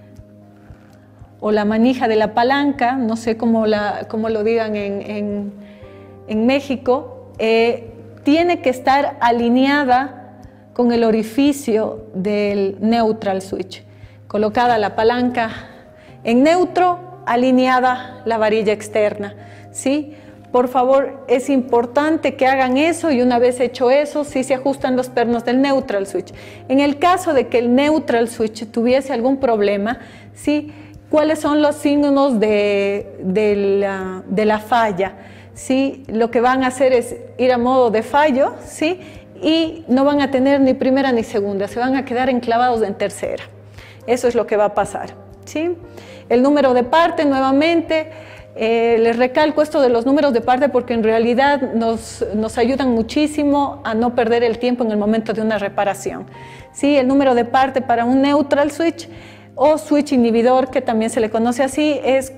O la manija de la palanca, no sé cómo lo digan en México, tiene que estar alineada con el orificio del neutral switch, colocada la palanca En neutro, alineada la varilla externa, ¿sí? Por favor, es importante que hagan eso y una vez hecho eso, sí se ajustan los pernos del neutral switch. En el caso de que el neutral switch tuviese algún problema, ¿sí? ¿Cuáles son los signos de la falla? ¿Sí? Lo que van a hacer es ir a modo de fallo, ¿sí? Y no van a tener ni primera ni segunda, se van a quedar enclavados en tercera. Eso es lo que va a pasar, ¿sí? El número de parte, nuevamente, les recalco esto de los números de parte porque en realidad nos ayudan muchísimo a no perder el tiempo en el momento de una reparación, ¿sí? El número de parte para un neutral switch o switch inhibidor, que también se le conoce así, es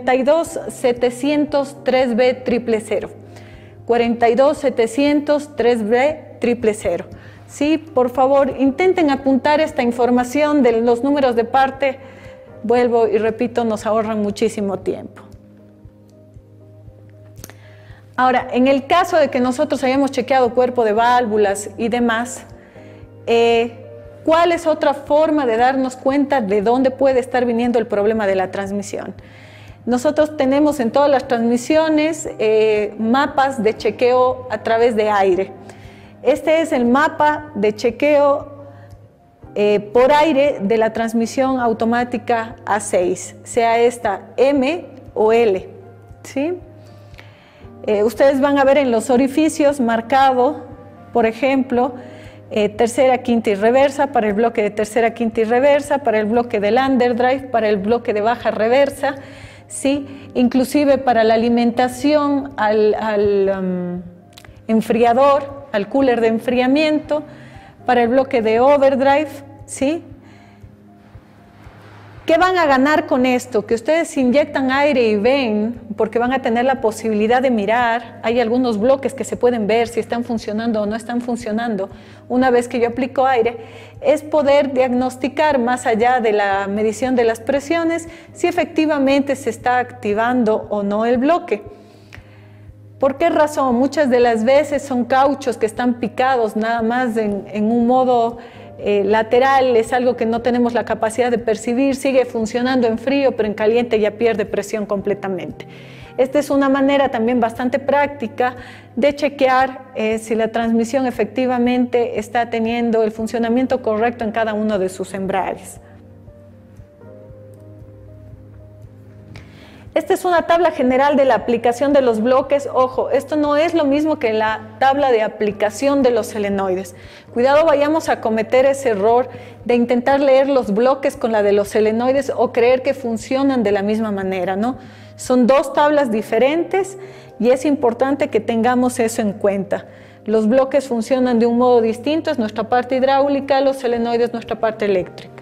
42703B000. 42703B000. Sí, por favor, intenten apuntar esta información de los números de parte. Vuelvo y repito, nos ahorran muchísimo tiempo. Ahora, en el caso de que nosotros hayamos chequeado cuerpo de válvulas y demás, ¿cuál es otra forma de darnos cuenta de dónde puede estar viniendo el problema de la transmisión? Nosotros tenemos en todas las transmisiones mapas de chequeo a través de aire. Este es el mapa de chequeo por aire de la transmisión automática A6, sea esta M o L, ¿sí? Ustedes van a ver en los orificios marcado, por ejemplo, tercera, quinta y reversa, para el bloque de tercera, quinta y reversa, para el bloque del underdrive, para el bloque de baja reversa, ¿sí? Inclusive para la alimentación al enfriador, al cooler de enfriamiento, para el bloque de overdrive, ¿sí? ¿Qué van a ganar con esto? Que ustedes inyectan aire y ven, porque van a tener la posibilidad de mirar, hay algunos bloques que se pueden ver si están funcionando o no están funcionando. Una vez que yo aplico aire, es poder diagnosticar más allá de la medición de las presiones, si efectivamente se está activando o no el bloque. ¿Por qué razón? Muchas de las veces son cauchos que están picados nada más en un modo lateral, es algo que no tenemos la capacidad de percibir, sigue funcionando en frío, pero en caliente ya pierde presión completamente. Esta es una manera también bastante práctica de chequear si la transmisión efectivamente está teniendo el funcionamiento correcto en cada uno de sus embragues. Esta es una tabla general de la aplicación de los bloques. Ojo, esto no es lo mismo que la tabla de aplicación de los selenoides. Cuidado, vayamos a cometer ese error de intentar leer los bloques con la de los selenoides o creer que funcionan de la misma manera, ¿no? Son dos tablas diferentes y es importante que tengamos eso en cuenta. Los bloques funcionan de un modo distinto, es nuestra parte hidráulica, los selenoides nuestra parte eléctrica.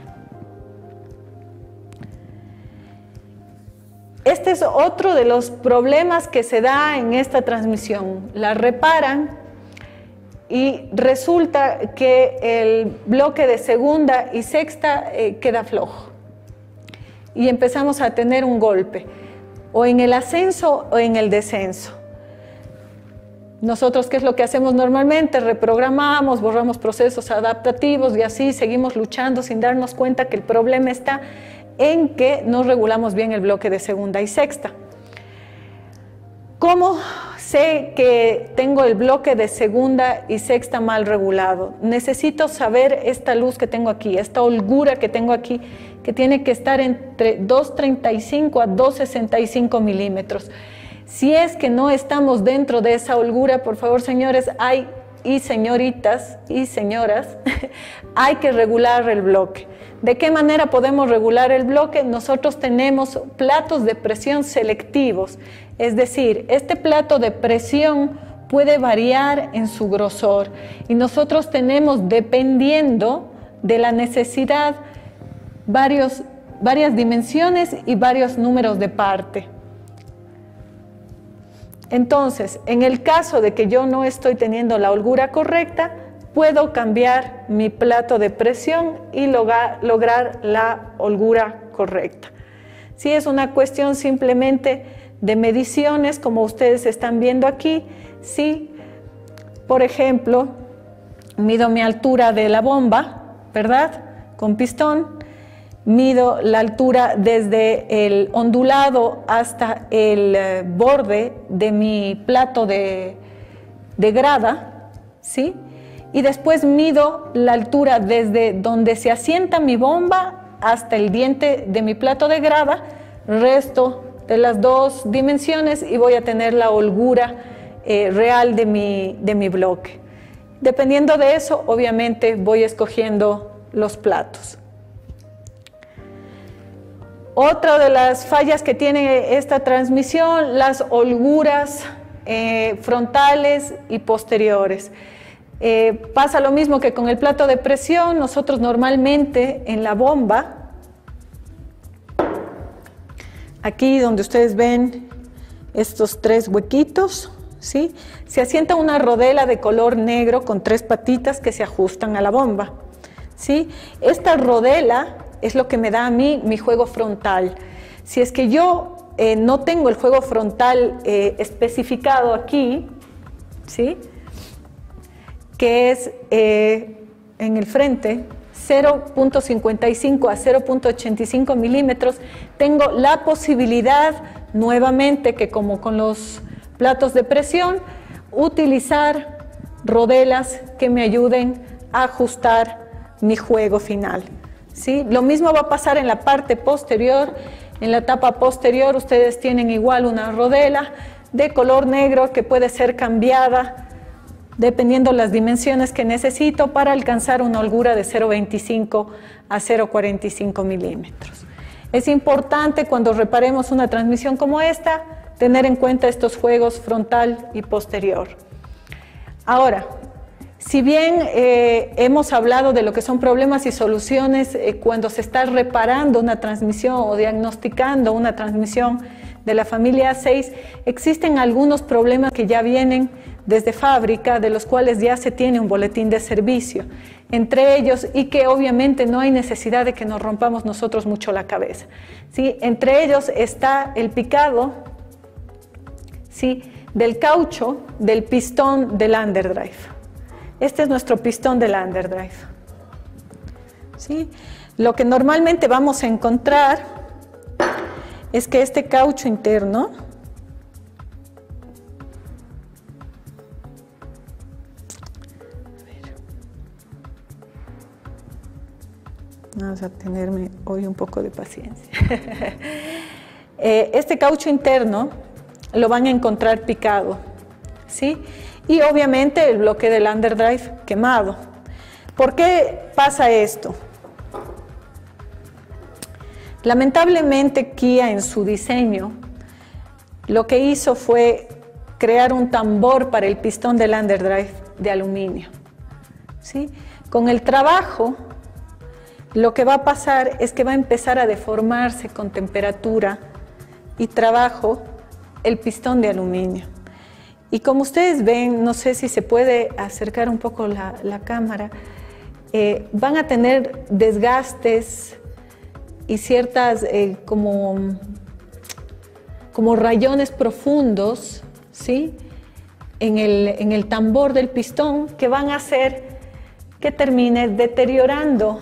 Este es otro de los problemas que se da en esta transmisión. La reparan y resulta que el bloque de segunda y sexta queda flojo. Y empezamos a tener un golpe, o en el ascenso o en el descenso. Nosotros, ¿qué es lo que hacemos normalmente? Reprogramamos, borramos procesos adaptativos y así seguimos luchando sin darnos cuenta que el problema está en que no regulamos bien el bloque de segunda y sexta. ¿Cómo sé que tengo el bloque de segunda y sexta mal regulado? Necesito saber esta luz que tengo aquí, esta holgura que tengo aquí, que tiene que estar entre 2,35 a 2,65 milímetros. Si es que no estamos dentro de esa holgura, por favor, señores, y señoritas y señoras, hay que regular el bloque. ¿De qué manera podemos regular el bloque? Nosotros tenemos platos de presión selectivos, es decir, este plato de presión puede variar en su grosor y nosotros tenemos, dependiendo de la necesidad, varias dimensiones y varios números de parte. Entonces, en el caso de que yo no estoy teniendo la holgura correcta, puedo cambiar mi plato de presión y lograr la holgura correcta. Si es una cuestión simplemente de mediciones, como ustedes están viendo aquí, si, por ejemplo, mido mi altura de la bomba, ¿verdad? Con pistón, mido la altura desde el ondulado hasta el borde de mi plato de grada, ¿sí? Y después mido la altura desde donde se asienta mi bomba hasta el diente de mi plato de grada, resto de las dos dimensiones y voy a tener la holgura real de mi bloque. Dependiendo de eso, obviamente voy escogiendo los platos. Otra de las fallas que tiene esta transmisión, las holguras frontales y posteriores. Pasa lo mismo que con el plato de presión. Nosotros normalmente en la bomba, aquí donde ustedes ven estos tres huequitos, ¿sí?, se asienta una rodela de color negro con tres patitas que se ajustan a la bomba, ¿sí? Esta rodela es lo que me da a mí mi juego frontal. Si es que yo no tengo el juego frontal especificado aquí, ¿sí?, que es en el frente 0.55 a 0.85 milímetros, tengo la posibilidad nuevamente que como con los platos de presión, utilizar rodelas que me ayuden a ajustar mi juego final, ¿sí? Lo mismo va a pasar en la parte posterior. En la tapa posterior ustedes tienen igual una rodela de color negro que puede ser cambiada dependiendo las dimensiones que necesito para alcanzar una holgura de 0.25 a 0.45 milímetros. Es importante cuando reparemos una transmisión como esta tener en cuenta estos juegos frontal y posterior. Ahora, si bien hemos hablado de lo que son problemas y soluciones cuando se está reparando una transmisión o diagnosticando una transmisión de la familia A6, existen algunos problemas que ya vienen desde fábrica, de los cuales ya se tiene un boletín de servicio, entre ellos, y que obviamente no hay necesidad de que nos rompamos nosotros mucho la cabeza, ¿sí? Entre ellos está el picado, ¿sí?, del caucho del pistón del underdrive. Este es nuestro pistón del underdrive, ¿sí? Lo que normalmente vamos a encontrar es que este caucho interno vamos a tenerme hoy un poco de paciencia. Este caucho interno lo van a encontrar picado, ¿sí? Y obviamente el bloque del underdrive quemado. ¿Por qué pasa esto? Lamentablemente Kia en su diseño lo que hizo fue crear un tambor para el pistón del underdrive de aluminio, ¿sí? Con el trabajo lo que va a pasar es que va a empezar a deformarse con temperatura y trabajo el pistón de aluminio. Y como ustedes ven, no sé si se puede acercar un poco la cámara, van a tener desgastes y ciertas como rayones profundos, ¿sí?, en el tambor del pistón, que van a hacer que termine deteriorando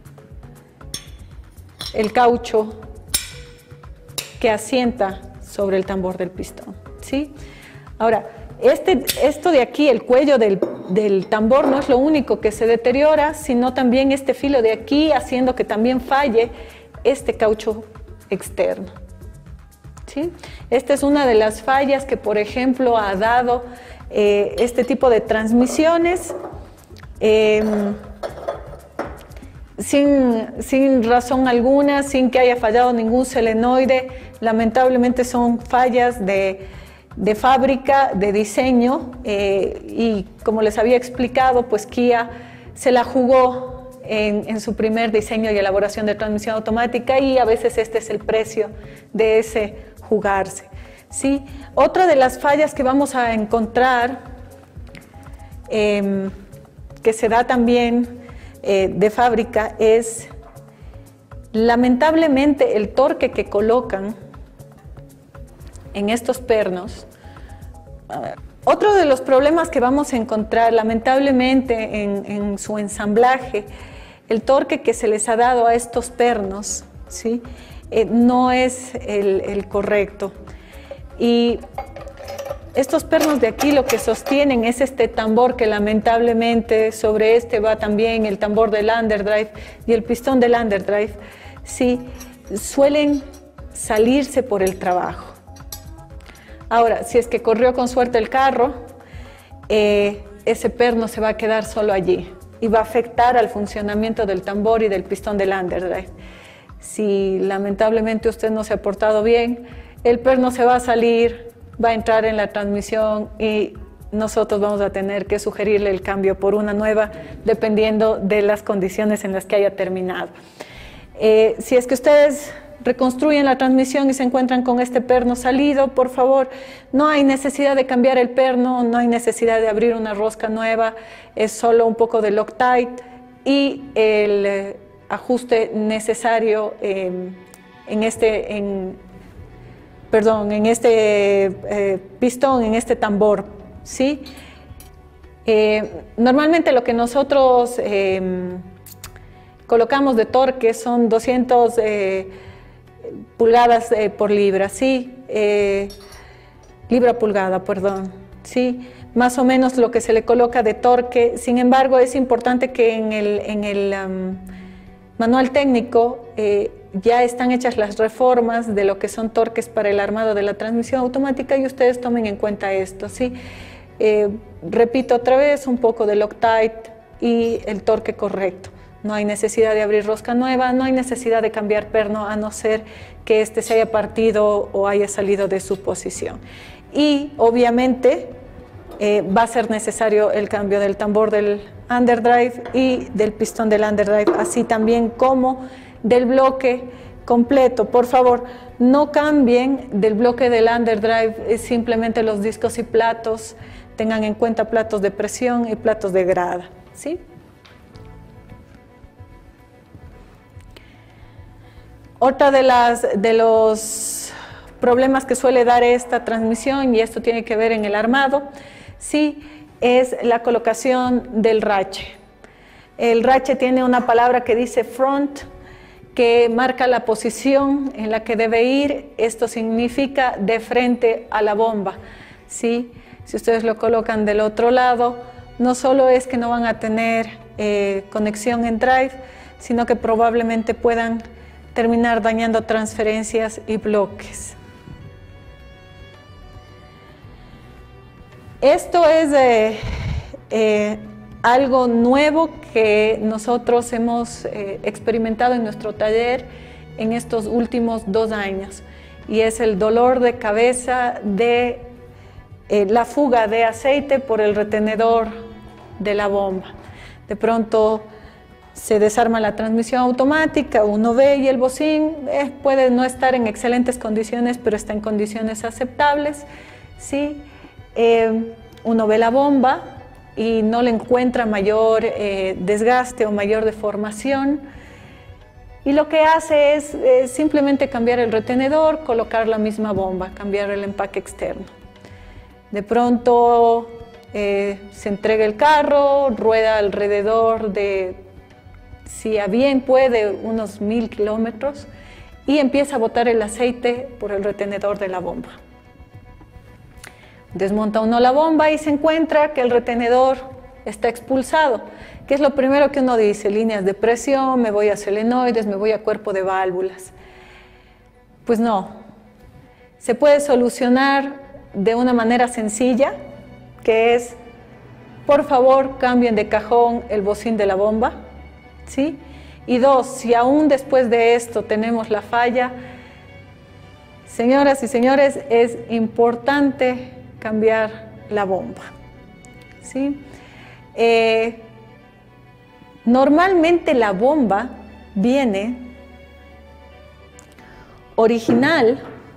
el caucho que asienta sobre el tambor del pistón, ¿sí? Ahora, esto de aquí, el cuello del tambor, no es lo único que se deteriora, sino también este filo de aquí, haciendo que también falle este caucho externo, ¿sí? Esta es una de las fallas que, por ejemplo, ha dado este tipo de transmisiones sin razón alguna, sin que haya fallado ningún solenoide. Lamentablemente son fallas de fábrica, de diseño, y como les había explicado, pues Kia se la jugó en su primer diseño y elaboración de transmisión automática, y a veces este es el precio de ese jugarse, ¿sí? Otra de las fallas que vamos a encontrar, que se da también de fábrica, es lamentablemente el torque que colocan en estos pernos. Otro de los problemas que vamos a encontrar lamentablemente en su ensamblaje el torque que se les ha dado a estos pernos, ¿sí? No es el correcto. Y estos pernos de aquí lo que sostienen es este tambor que lamentablemente sobre este va también el tambor del underdrive y el pistón del underdrive, ¿sí? Suelen salirse por el trabajo. Ahora, si es que corrió con suerte el carro, ese perno se va a quedar solo allí y va a afectar al funcionamiento del tambor y del pistón del underdrive. Si lamentablemente usted no se ha portado bien, el perno se va a salir, va a entrar en la transmisión y nosotros vamos a tener que sugerirle el cambio por una nueva dependiendo de las condiciones en las que haya terminado. Si es que ustedes reconstruyen la transmisión y se encuentran con este perno salido, por favor, no hay necesidad de cambiar el perno, no hay necesidad de abrir una rosca nueva, es solo un poco de Loctite y el ajuste necesario en este pistón, en este tambor, ¿sí? Normalmente lo que nosotros colocamos de torque son 200 pulgadas por libra, ¿sí? Libra pulgada, perdón, ¿sí? Más o menos lo que se le coloca de torque. Sin embargo, es importante que en el manual técnico ya están hechas las reformas de lo que son torques para el armado de la transmisión automática y ustedes tomen en cuenta esto, ¿sí? Repito otra vez, un poco de Loctite y el torque correcto. No hay necesidad de abrir rosca nueva, no hay necesidad de cambiar perno a no ser que este se haya partido o haya salido de su posición. Y obviamente va a ser necesario el cambio del tambor del underdrive y del pistón del underdrive, así también como del bloque completo. Por favor, no cambien del bloque del underdrive simplemente los discos y platos, tengan en cuenta platos de presión y platos de grada, ¿sí? Otra de los problemas que suele dar esta transmisión, y esto tiene que ver en el armado, sí, es la colocación del rache. El rache tiene una palabra que dice front, que marca la posición en la que debe ir. Esto significa de frente a la bomba, ¿sí? Si ustedes lo colocan del otro lado, no solo es que no van a tener conexión en drive, sino que probablemente puedan terminar dañando transferencias y bloques. Esto es algo nuevo que nosotros hemos experimentado en nuestro taller en estos últimos 2 años, y es el dolor de cabeza de la fuga de aceite por el retenedor de la bomba. De pronto se desarma la transmisión automática, uno ve y el bocín puede no estar en excelentes condiciones, pero está en condiciones aceptables, ¿sí? Uno ve la bomba y no le encuentra mayor desgaste o mayor deformación, y lo que hace es simplemente cambiar el retenedor, colocar la misma bomba, cambiar el empaque externo. De pronto se entrega el carro, rueda alrededor de, si a bien puede, unos 1000 kilómetros, y empieza a botar el aceite por el retenedor de la bomba. Desmonta uno la bomba y se encuentra que el retenedor está expulsado. ¿Qué es lo primero que uno dice? Líneas de presión, me voy a solenoides, me voy a cuerpo de válvulas. Pues no, se puede solucionar de una manera sencilla, que es, por favor, cambien de cajón el bocín de la bomba, ¿sí? Y 2, si aún después de esto tenemos la falla, señoras y señores, es importante cambiar la bomba, ¿sí? Normalmente la bomba viene original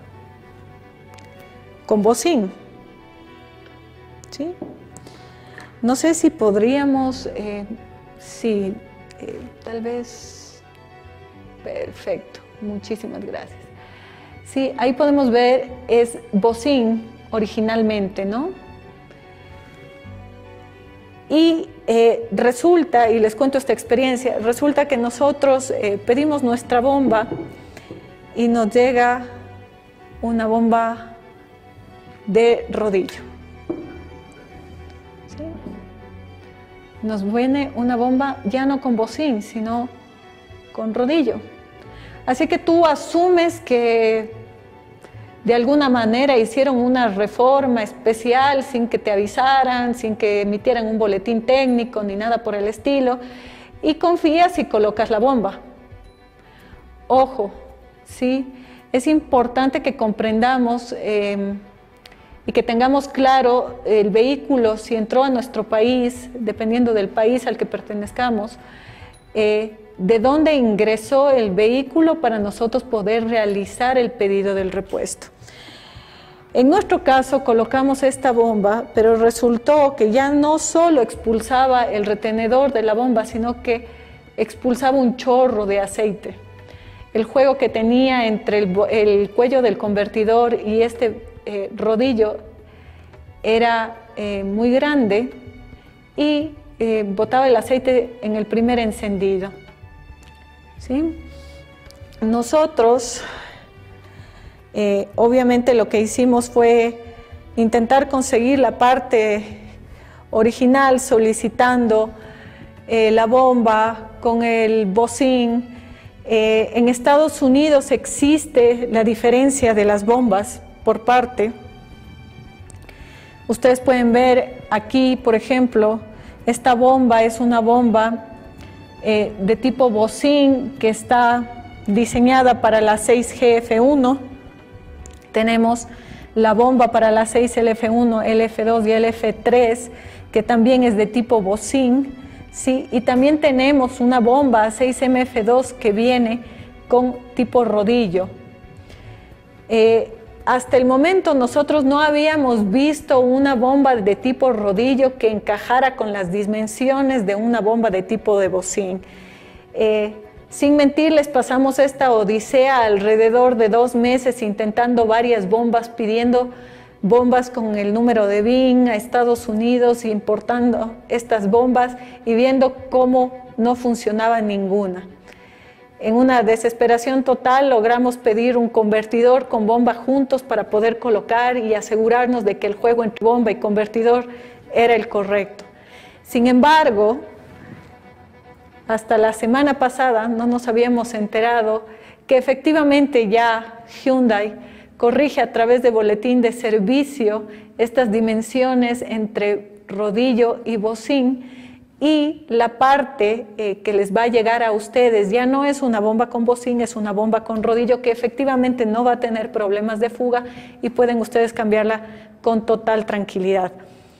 con bocín, ¿sí? No sé si podríamos, tal vez, perfecto, muchísimas gracias. Sí, ahí podemos ver, es bocín originalmente, ¿no? Y resulta, y les cuento esta experiencia, resulta que nosotros pedimos nuestra bomba y nos llega una bomba de rodillo. ¿Sí? Nos viene una bomba ya no con bocín, sino con rodillo. Así que tú asumes que de alguna manera hicieron una reforma especial sin que te avisaran, sin que emitieran un boletín técnico ni nada por el estilo, y confías y colocas la bomba. Ojo, ¿sí? Es importante que comprendamos y que tengamos claro el vehículo, si entró a nuestro país, dependiendo del país al que pertenezcamos, de dónde ingresó el vehículo para nosotros poder realizar el pedido del repuesto. En nuestro caso colocamos esta bomba, pero resultó que ya no solo expulsaba el retenedor de la bomba, sino que expulsaba un chorro de aceite. El juego que tenía entre el cuello del convertidor y este rodillo era muy grande y botaba el aceite en el primer encendido. ¿Sí? Nosotros, obviamente lo que hicimos fue intentar conseguir la parte original solicitando la bomba con el bocín. En Estados Unidos existe la diferencia de las bombas por parte. Ustedes pueden ver aquí, por ejemplo, esta bomba es una bomba de tipo bocín que está diseñada para la 6GF1. Tenemos la bomba para la 6LF1, LF2 y LF3, que también es de tipo bocín, ¿sí? Y también tenemos una bomba 6MF2 que viene con tipo rodillo. Hasta el momento nosotros no habíamos visto una bomba de tipo rodillo que encajara con las dimensiones de una bomba de tipo de bocín. Sin mentirles, pasamos esta odisea alrededor de 2 meses intentando varias bombas, pidiendo bombas con el número de BIN a Estados Unidos, importando estas bombas y viendo cómo no funcionaba ninguna. En una desesperación total logramos pedir un convertidor con bomba juntos para poder colocar y asegurarnos de que el juego entre bomba y convertidor era el correcto. Sin embargo, hasta la semana pasada no nos habíamos enterado que efectivamente ya Hyundai corrige a través de boletín de servicio estas dimensiones entre rodillo y bocín, y la parte que les va a llegar a ustedes ya no es una bomba con bocín, es una bomba con rodillo que efectivamente no va a tener problemas de fuga y pueden ustedes cambiarla con total tranquilidad.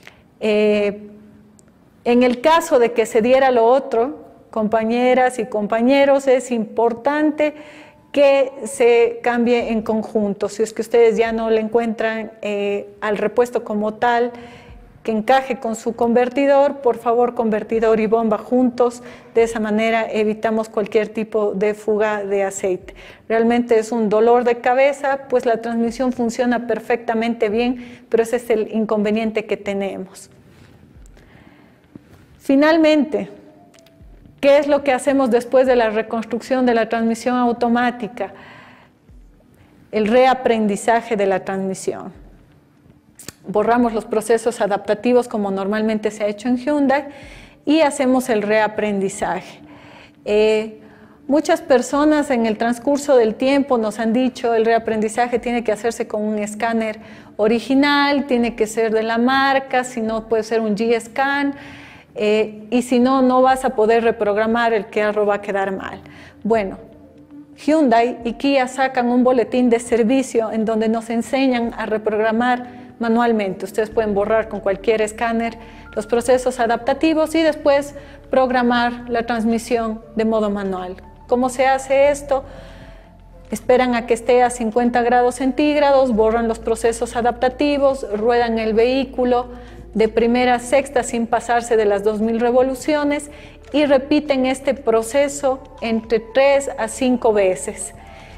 En el caso de que se diera lo otro, compañeras y compañeros, es importante que se cambie en conjunto. Si es que ustedes ya no le encuentran al repuesto como tal, que encaje con su convertidor, por favor, convertidor y bomba juntos. De esa manera evitamos cualquier tipo de fuga de aceite. Realmente es un dolor de cabeza, pues la transmisión funciona perfectamente bien, pero ese es el inconveniente que tenemos. Finalmente, ¿qué es lo que hacemos después de la reconstrucción de la transmisión automática? El reaprendizaje de la transmisión. Borramos los procesos adaptativos como normalmente se ha hecho en Hyundai y hacemos el reaprendizaje. Muchas personas en el transcurso del tiempo nos han dicho el reaprendizaje tiene que hacerse con un escáner original, tiene que ser de la marca, si no puede ser un G-Scan, y si no, no vas a poder reprogramar, el carro va a quedar mal. Bueno, Hyundai y Kia sacan un boletín de servicio en donde nos enseñan a reprogramar manualmente. Ustedes pueden borrar con cualquier escáner los procesos adaptativos y después programar la transmisión de modo manual. ¿Cómo se hace esto? Esperan a que esté a 50 grados centígrados, borran los procesos adaptativos, ruedan el vehículo de primera a sexta sin pasarse de las 2000 revoluciones y repiten este proceso entre 3 a 5 veces.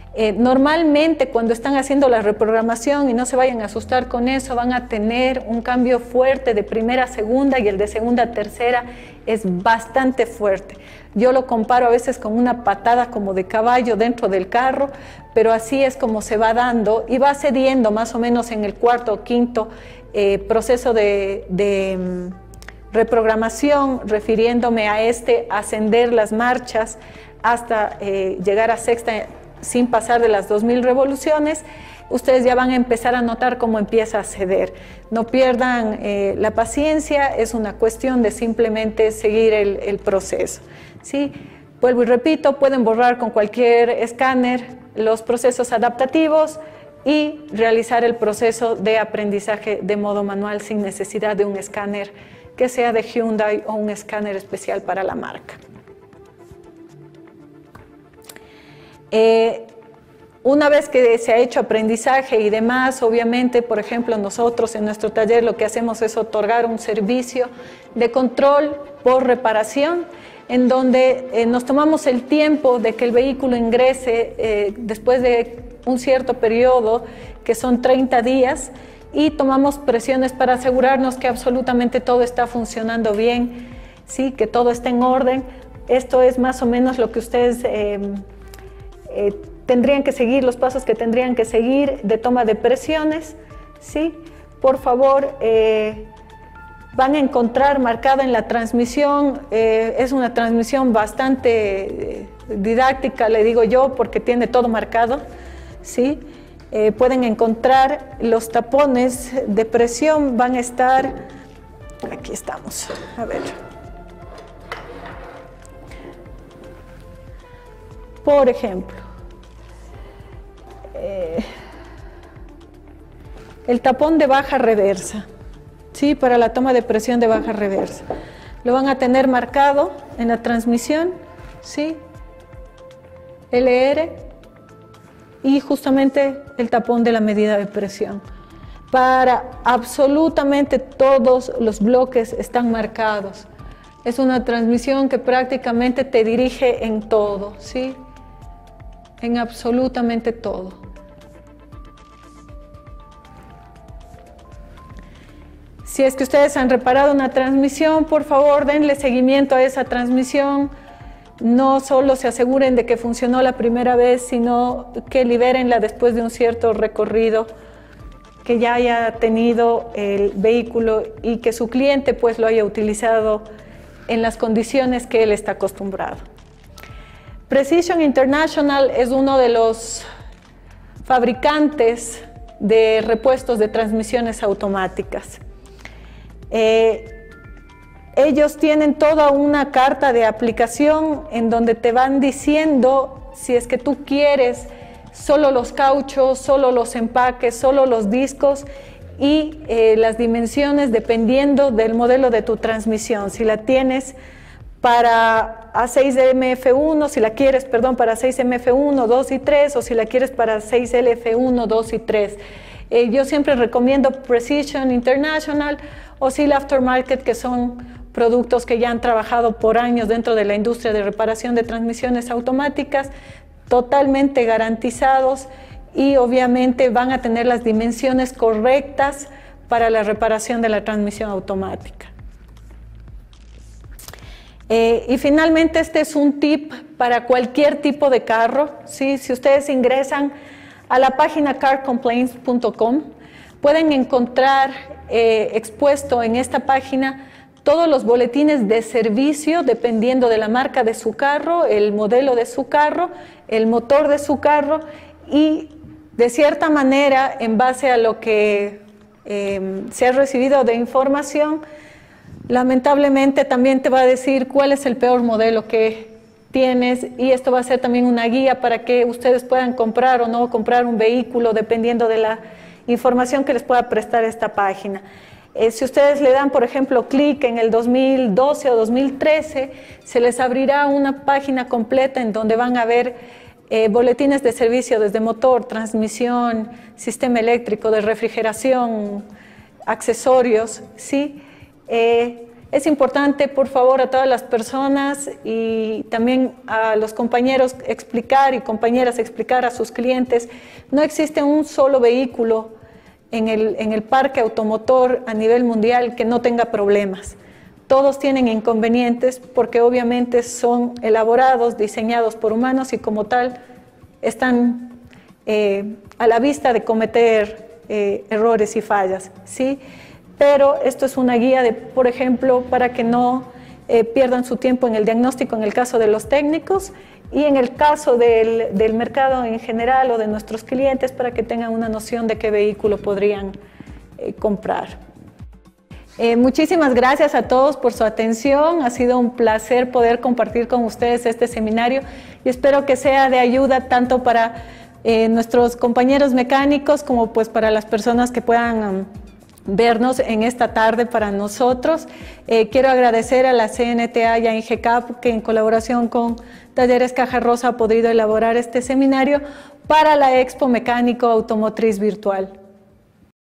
Normalmente cuando están haciendo la reprogramación, y no se vayan a asustar con eso, van a tener un cambio fuerte de primera a segunda, y el de segunda a tercera es bastante fuerte. Yo lo comparo a veces con una patada como de caballo dentro del carro, pero así es como se va dando y va cediendo más o menos en el cuarto o quinto proceso de reprogramación, refiriéndome a ascender las marchas hasta llegar a sexta sin pasar de las 2000 revoluciones. Ustedes ya van a empezar a notar cómo empieza a ceder. No pierdan la paciencia, es una cuestión de simplemente seguir el proceso, ¿sí? Vuelvo y repito, pueden borrar con cualquier escáner los procesos adaptativos y realizar el proceso de aprendizaje de modo manual sin necesidad de un escáner que sea de Hyundai o un escáner especial para la marca. Una vez que se ha hecho aprendizaje y demás, obviamente, por ejemplo, nosotros en nuestro taller lo que hacemos es otorgar un servicio de control por reparación, en donde nos tomamos el tiempo de que el vehículo ingrese después de un cierto periodo, que son 30 días, y tomamos presiones para asegurarnos que absolutamente todo está funcionando bien, ¿sí? Que todo está en orden. Esto es más o menos lo que ustedes tendrían que seguir, los pasos que tendrían que seguir de toma de presiones, ¿sí? Por favor, van a encontrar marcada en la transmisión, es una transmisión bastante didáctica, le digo yo, porque tiene todo marcado, ¿sí? Pueden encontrar los tapones de presión, van a estar, aquí estamos, a ver. Por ejemplo, el tapón de baja reversa, ¿sí? Para la toma de presión de baja reversa. Lo van a tener marcado en la transmisión, ¿sí? LR y justamente el tapón de la medida de presión. Para absolutamente todos los bloques están marcados. Es una transmisión que prácticamente te dirige en todo, ¿sí? En absolutamente todo. Si es que ustedes han reparado una transmisión, por favor, denle seguimiento a esa transmisión. No solo se aseguren de que funcionó la primera vez, sino que libérenla después de un cierto recorrido que ya haya tenido el vehículo y que su cliente pues lo haya utilizado en las condiciones que él está acostumbrado. Precision International es uno de los fabricantes de repuestos de transmisiones automáticas. Ellos tienen toda una carta de aplicación en donde te van diciendo si es que tú quieres solo los cauchos, solo los empaques, solo los discos y las dimensiones dependiendo del modelo de tu transmisión. Si la tienes para A6MF1, si la quieres, perdón, para 6MF1, 2 y 3, o si la quieres para 6LF1, 2 y 3. Yo siempre recomiendo Precision International o Seal Aftermarket, que son productos que ya han trabajado por años dentro de la industria de reparación de transmisiones automáticas, totalmente garantizados y obviamente van a tener las dimensiones correctas para la reparación de la transmisión automática. Y finalmente este es un tip para cualquier tipo de carro, ¿sí? Si ustedes ingresan a la página carcomplaints.com pueden encontrar expuesto en esta página todos los boletines de servicio dependiendo de la marca de su carro, el modelo de su carro, el motor de su carro y de cierta manera en base a lo que se ha recibido de información, lamentablemente también te va a decir cuál es el peor modelo que tienes y esto va a ser también una guía para que ustedes puedan comprar o no comprar un vehículo dependiendo de la información que les pueda prestar esta página. Si ustedes le dan, por ejemplo, clic en el 2012 o 2013, se les abrirá una página completa en donde van a ver boletines de servicio desde motor, transmisión, sistema eléctrico, de refrigeración, accesorios, ¿sí? Es importante, por favor, a todas las personas y también a los compañeros explicar y compañeras explicar a sus clientes, no existe un solo vehículo en el parque automotor a nivel mundial que no tenga problemas. Todos tienen inconvenientes porque obviamente son elaborados, diseñados por humanos y como tal están a la vista de cometer errores y fallas, ¿sí? Pero esto es una guía, por ejemplo, para que no pierdan su tiempo en el diagnóstico en el caso de los técnicos y en el caso del mercado en general o de nuestros clientes para que tengan una noción de qué vehículo podrían comprar. Muchísimas gracias a todos por su atención. Ha sido un placer poder compartir con ustedes este seminario y espero que sea de ayuda tanto para nuestros compañeros mecánicos como pues para las personas que puedan vernos en esta tarde para nosotros. Quiero agradecer a la CNTA y a INGECAP que en colaboración con Talleres Caja Rosa ha podido elaborar este seminario para la Expo Mecánico Automotriz Virtual.